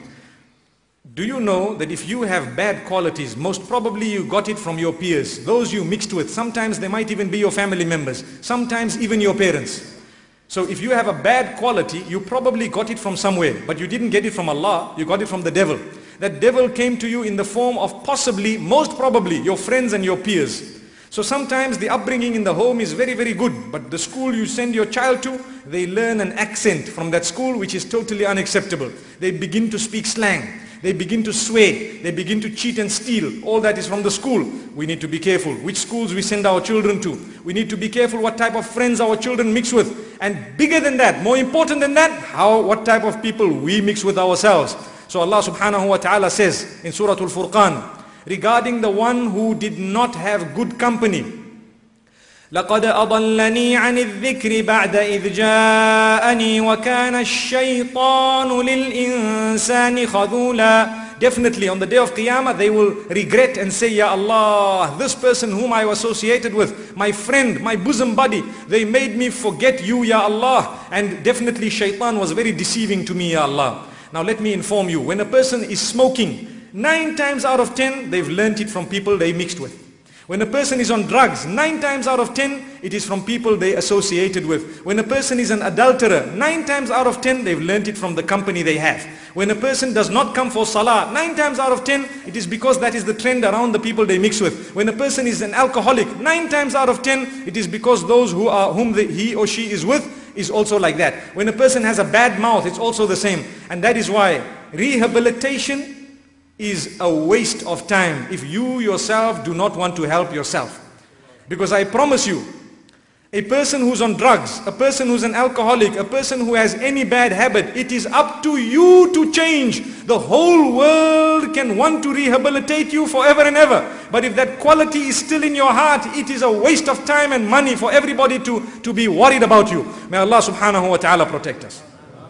Do you know that if you have bad qualities, most probably you got it from your peers, those you mixed with. Sometimes they might even be your family members, sometimes even your parents. So if you have a bad quality, you probably got it from somewhere, but you didn't get it from Allah, you got it from the devil. That devil came to you in the form of possibly, most probably, your friends and your peers. So sometimes the upbringing in the home is very, very good, but the school you send your child to, they learn an accent from that school which is totally unacceptable. They begin to speak slang. They begin to swear. They begin to cheat and steal. All that is from the school. We need to be careful which schools we send our children to. We need to be careful what type of friends our children mix with. And bigger than that, more important than that, what type of people we mix with ourselves. So Allah subhanahu wa ta'ala says in Surah Al-Furqan, regarding the one who did not have good company, لَقَدْ أَضَلَّنِي عَنِ الذِّكْرِ بَعْدَ إِذْ جَاءَنِي وَكَانَ الشَّيْطَانُ لِلْإِنسَانِ خَذُولًا. Definitely on the day of Qiyamah they will regret and say, Ya Allah, this person whom I was associated with, my friend, my bosom buddy, they made me forget you, Ya Allah. And definitely shaitan was very deceiving to me, Ya Allah. Now let me inform you, when a person is smoking, 9 times out of 10, they've learnt it from people they mixed with. When a person is on drugs, 9 times out of 10, it is from people they associated with. When a person is an adulterer, 9 times out of 10, they've learnt it from the company they have. When a person does not come for salah, 9 times out of 10, it is because that is the trend around the people they mix with. When a person is an alcoholic, 9 times out of 10, it is because those he or she is with is also like that. When a person has a bad mouth, it's also the same. And that is why rehabilitation is a waste of time if you yourself do not want to help yourself. Because I promise you, a person who's on drugs, a person who's an alcoholic, a person who has any bad habit, it is up to you to change. The whole world can want to rehabilitate you forever and ever. But if that quality is still in your heart, it is a waste of time and money for everybody to be worried about you. May Allah subhanahu wa ta'ala protect us.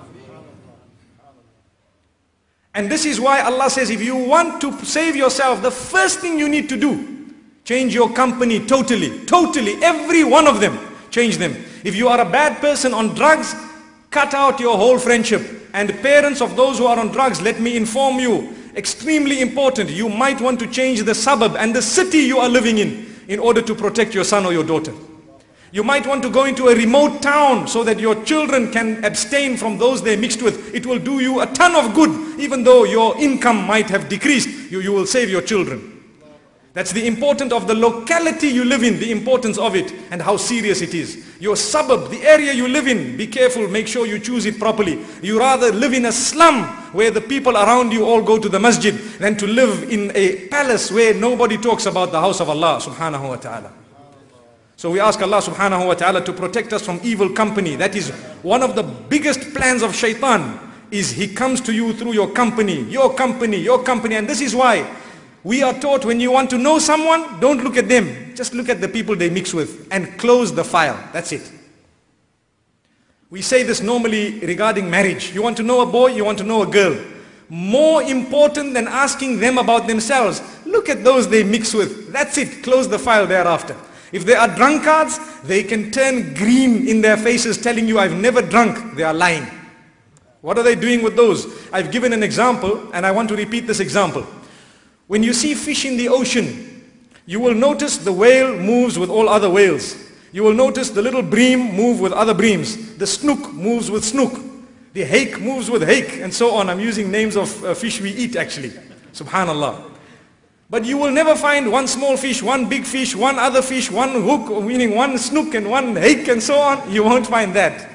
And this is why Allah says, if you want to save yourself, the first thing you need to do, change your company totally, every one of them, change them. If you are a bad person on drugs, cut out your whole friendship. And parents of those who are on drugs, let me inform you, extremely important, you might want to change the suburb and the city you are living in order to protect your son or your daughter. You might want to go into a remote town so that your children can abstain from those they mixed with. It will do you a ton of good. Even though your income might have decreased, you will save your children. That's the importance of the locality you live in, the importance of it and how serious it is. Your suburb, the area you live in, be careful, make sure you choose it properly. You rather live in a slum where the people around you all go to the masjid than to live in a palace where nobody talks about the house of Allah subhanahu wa ta'ala. So we ask Allah subhanahu wa ta'ala to protect us from evil company. That is one of the biggest plans of shaitan, is he comes to you through your company. And this is why we are taught, when you want to know someone, don't look at them. Just look at the people they mix with and close the file. That's it. We say this normally regarding marriage. You want to know a boy, you want to know a girl. More important than asking them about themselves, look at those they mix with. That's it. Close the file thereafter. If they are drunkards, they can turn green in their faces telling you, I've never drunk. They are lying. What are they doing with those? I've given an example and I want to repeat this example. When you see fish in the ocean, you will notice the whale moves with all other whales. You will notice the little bream move with other breams. The snook moves with snook. The hake moves with hake, and so on. I'm using names of fish we eat actually. Subhanallah. But you will never find one small fish, one big fish, one other fish, one hook, meaning one snook and one hake and so on. You won't find that.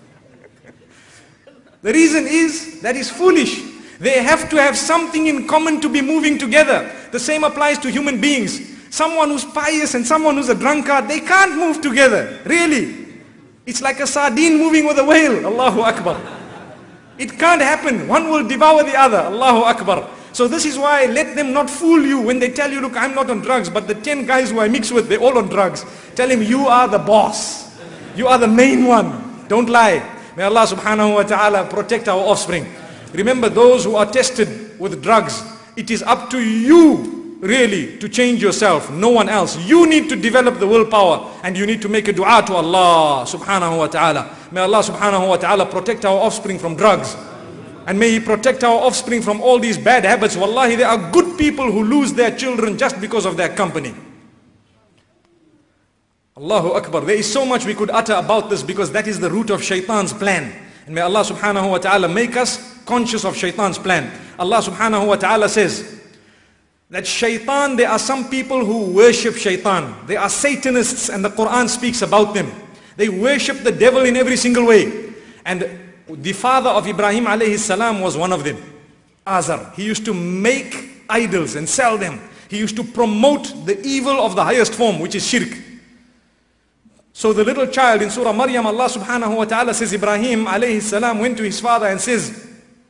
The reason is, that is foolish. They have to have something in common to be moving together. The same applies to human beings. Someone who's pious and someone who's a drunkard, they can't move together. Really. It's like a sardine moving with a whale. Allahu Akbar. It can't happen. One will devour the other. Allahu Akbar. So this is why, let them not fool you when they tell you, look, I'm not on drugs, but the 10 guys who I mix with, they're all on drugs. Tell him, you are the boss. You are the main one. Don't lie. May Allah subhanahu wa ta'ala protect our offspring. Remember, those who are tested with drugs, it is up to you really to change yourself, no one else. You need to develop the willpower and you need to make a dua to Allah subhanahu wa ta'ala. May Allah subhanahu wa ta'ala protect our offspring from drugs. And may He protect our offspring from all these bad habits. Wallahi, there are good people who lose their children just because of their company. Allahu Akbar. There is so much we could utter about this, because that is the root of shaitan's plan. And may Allah subhanahu wa ta'ala make us conscious of shaitan's plan. Allah subhanahu wa ta'ala says that shaitan, there are some people who worship shaitan. They are Satanists, and the Quran speaks about them. They worship the devil in every single way. And the father of Ibrahim alayhi salam was one of them, Azar. He used to make idols and sell them. He used to promote the evil of the highest form, which is shirk. So the little child in Surah Maryam, Allah subhanahu wa ta'ala says, Ibrahim alayhi salam went to his father and says,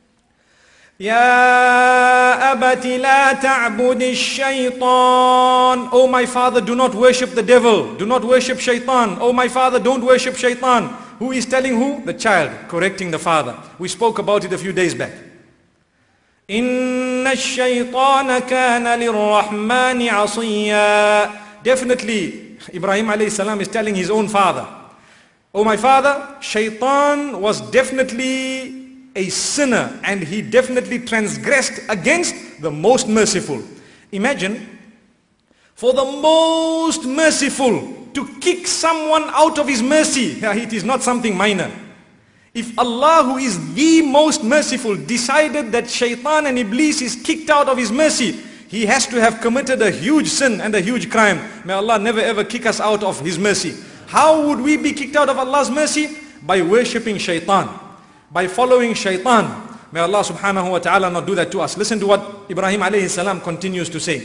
Ya abati la ta'budi shaytan. Oh my father, do not worship the devil. Do not worship shaitan. Oh my father, don't worship shaitan. Who is telling who? The child, correcting the father. We spoke about it a few days back. Inna ash-shaytana kana lir-rahmani 'asiyya. Definitely, Ibrahim alayhi salam is telling his own father, oh my father, shaitan was definitely a sinner and he definitely transgressed against the most merciful. Imagine for the most merciful to kick someone out of his mercy, it is not something minor. If Allah, who is the most merciful, decided that shaitan and Iblis is kicked out of his mercy, he has to have committed a huge sin and a huge crime. May Allah never ever kick us out of his mercy. How would we be kicked out of Allah's mercy? By worshipping shaitan, by following shaitan. May Allah subhanahu wa ta'ala not do that to us. Listen to what Ibrahim alayhi salam continues to say.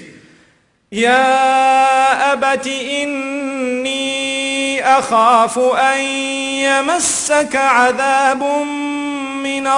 Ya abati inni akhafu an yamassaka adhabun min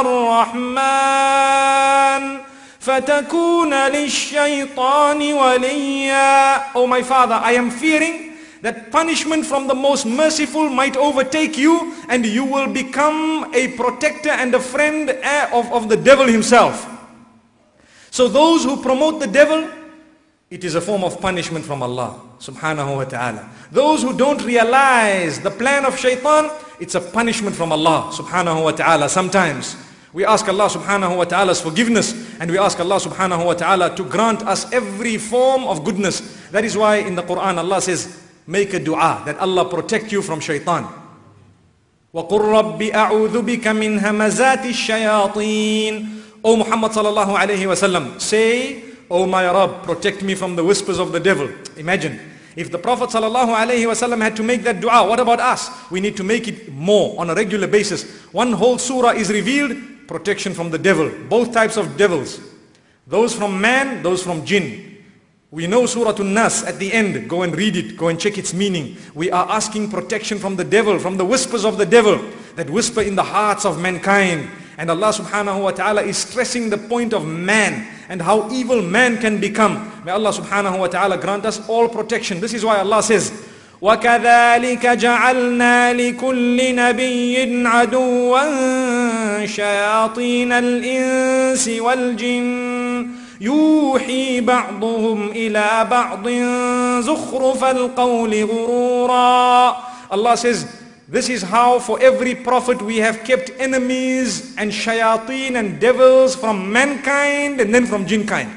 ar-Rahman fatakuna lish-shaytani waliya. Oh my father, I am fearing that punishment from the most merciful might overtake you and you will become a protector and a friend of the devil himself. So those who promote the devil, it is a form of punishment from Allah subhanahu wa ta'ala. Those who don't realize the plan of shaitan, it's a punishment from Allah subhanahu wa ta'ala. Sometimes we ask Allah subhanahu wa ta'ala's forgiveness, and we ask Allah subhanahu wa ta'ala to grant us every form of goodness. That is why in the Quran Allah says, make a dua that Allah protect you from shaitan. وَقُلْ رَبِّ أَعُوذُ بِكَ مِنْ هَمَزَاتِ الشَّيَاطِينَ. O Muhammad sallallahu alayhi wa sallam, say, O my Rabb, protect me from the whispers of the devil. Imagine, if the Prophet sallallahu alayhi wa sallam had to make that dua, what about us? We need to make it more on a regular basis. One whole surah is revealed, protection from the devil. Both types of devils. Those from man, those from jinn. We know Surah An-Nas at the end. Go and read it. Go and check its meaning. We are asking protection from the devil, from the whispers of the devil that whisper in the hearts of mankind. And Allah subhanahu wa ta'ala is stressing the point of man and how evil man can become. May Allah subhanahu wa ta'ala grant us all protection. This is why Allah says, وَكَذَلِكَ جَعَلْنَا لِكُلِّ نَبِيٍّ عَدُوًّا شَيَاطِينَ الْإِنسِ وَالْجِنِّ يوحي بعضهم إلى بعض زخرف القول غرورا. Allah says, this is how for every prophet we have kept enemies and shayateen and devils from mankind and then from jinn kind.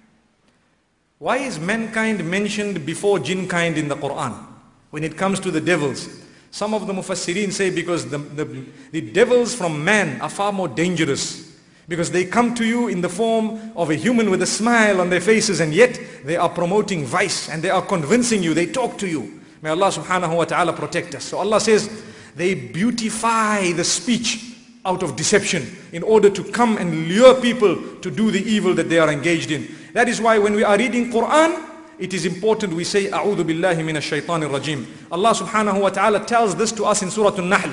Why is mankind mentioned before jinn kind in the Quran when it comes to the devils? Some of the mufassirin say because the devils from man are far more dangerous. Because they come to you in the form of a human with a smile on their faces, and yet they are promoting vice and they are convincing you, they talk to you. May Allah subhanahu wa ta'ala protect us. So Allah says, they beautify the speech out of deception in order to come and lure people to do the evil that they are engaged in. That is why when we are reading Quran, it is important we say, A'udhu billahi minash shaitanir rajim. Allah subhanahu wa ta'ala tells this to us in Surah An-Nahl.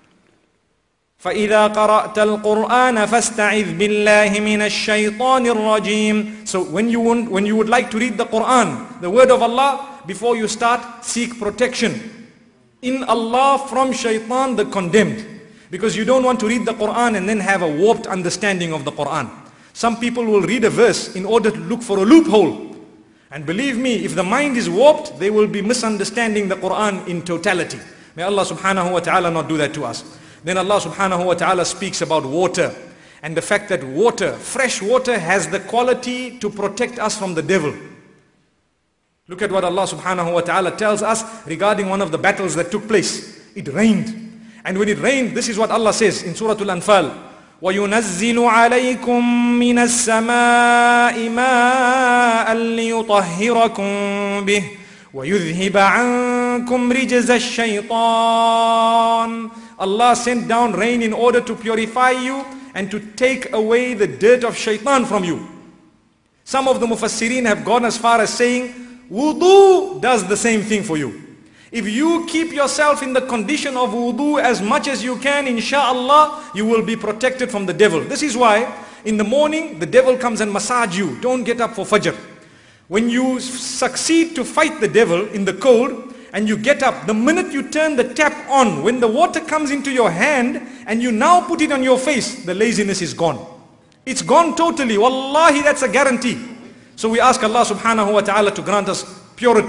فَإِذَا قَرَأْتَ الْقُرْآنَ فَاسْتَعِذْ بِاللَّهِ مِنَ الشَّيْطَانِ الرَّجِيمِ. So when you would like to read the Quran, the word of Allah, before you start, seek protection in Allah from shaitan, the condemned. Because you don't want to read the Quran and then have a warped understanding of the Quran. Some people will read a verse in order to look for a loophole. And believe me, if the mind is warped, they will be misunderstanding the Quran in totality. May Allah subhanahu wa ta'ala not do that to us. Then Allah subhanahu wa ta'ala speaks about water and the fact that water, fresh water, has the quality to protect us from the devil. Look at what Allah subhanahu wa ta'ala tells us regarding one of the battles that took place. It rained. And when it rained, this is what Allah says in Surah Al-Anfal. وَيُنَزِّلُ عَلَيْكُم مِّنَ السَّمَاءِ مَاءً لِيُطَهِّرَكُم بِهِ وَيُذْهِبَ عَنكُمْ رِجْزَ الشَّيْطَانِ. Allah sent down rain in order to purify you and to take away the dirt of shaitan from you. Some of the mufassirin have gone as far as saying, wudu does the same thing for you. If you keep yourself in the condition of wudu as much as you can, inshallah, you will be protected from the devil. This is why in the morning the devil comes and massage you. Don't get up for fajr. When you succeed to fight the devil in the cold, and you get up, the minute you turn the tap on, when the water comes into your hand and you now put it on your face, the laziness is gone. It's gone totally. Wallahi, that's a guarantee. So we ask Allah subhanahu wa ta'ala to grant us purity.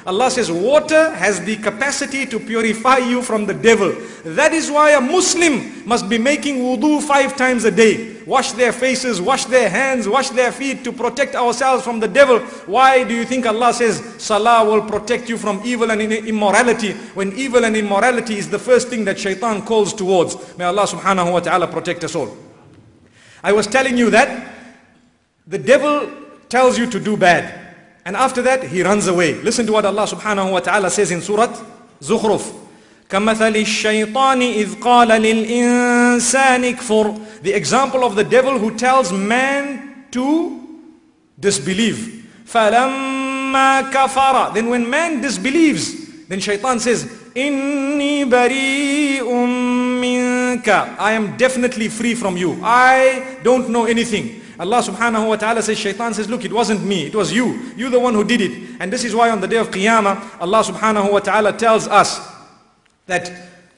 Allah says water has the capacity to purify you from the devil. That is why a Muslim must be making wudu 5 times a day. Wash their faces, wash their hands, wash their feet to protect ourselves from the devil. Why do you think Allah says salah will protect you from evil and immorality, when evil and immorality is the first thing that shaitan calls towards? May Allah subhanahu wa ta'ala protect us all. I was telling you that the devil tells you to do bad, and after that he runs away. Listen to what Allah subhanahu wa ta'ala says in Surah Zukhruf. كَمَثَلِ الشَّيْطَانِ إِذْ قَالَ لِلْإِنسَانِ كْفُرْ. The example of the devil who tells man to disbelieve. فَلَمَّا كَفَرَ. Then when man disbelieves, then shaitan says, إِنِّي بَرِيءٌ مِّنْكَ. I am definitely free from you. I don't know anything. Allah subhanahu wa ta'ala says, shaitan says, look, it wasn't me, it was you. You're the one who did it. And this is why on the day of Qiyamah, Allah subhanahu wa ta'ala tells us that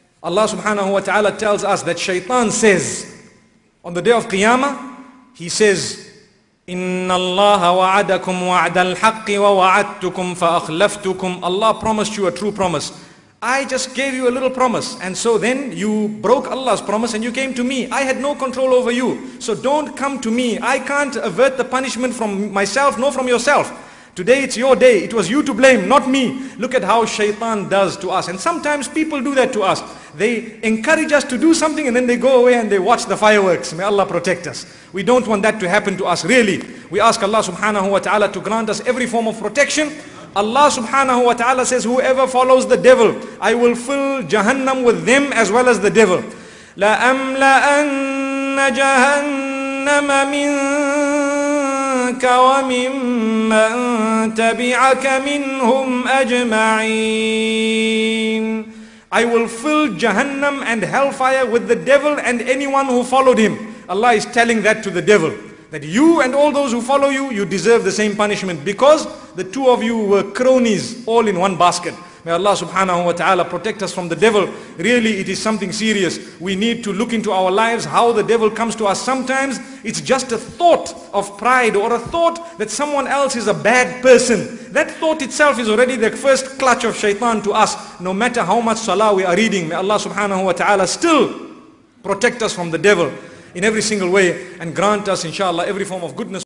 shaitan says, on the day of Qiyamah, he says, إِنَّ اللَّهَ وَعَدَكُمْ وَعْدَ الْحَقِّ وَوَعَدْتُكُمْ فَأَخْلَفْتُكُمْ. Allah promised you a true promise. I just gave you a little promise, and so then you broke Allah's promise and you came to me. I had no control over you, so don't come to me. I can't avert the punishment from myself nor from yourself. Today it's your day. It was you to blame, not me. Look at how shaitan does to us. And sometimes people do that to us. They encourage us to do something and then they go away and they watch the fireworks. May Allah protect us. We don't want that to happen to us, really. We ask Allah subhanahu wa ta'ala to grant us every form of protection. Allah subhanahu wa ta'ala says, whoever follows the devil, I will fill Jahannam with them as well as the devil. لَأَمْلَأَنَّ جَهَنَّمَ مِنْكَ وَمِمَّنْ تَبِعَكَ مِنْهُمْ أَجْمَعِينَ. I will fill Jahannam and hellfire with the devil and anyone who followed him. Allah is telling that to the devil, that you and all those who follow you, you deserve the same punishment, because the two of you were cronies all in one basket. May Allah subhanahu wa ta'ala protect us from the devil. Really, it is something serious. We need to look into our lives, how the devil comes to us. Sometimes it's just a thought of pride, or a thought that someone else is a bad person. That thought itself is already the first clutch of shaitan to us. No matter how much salah we are reading, may Allah subhanahu wa ta'ala still protect us from the devil in every single way, and grant us inshallah every form of goodness.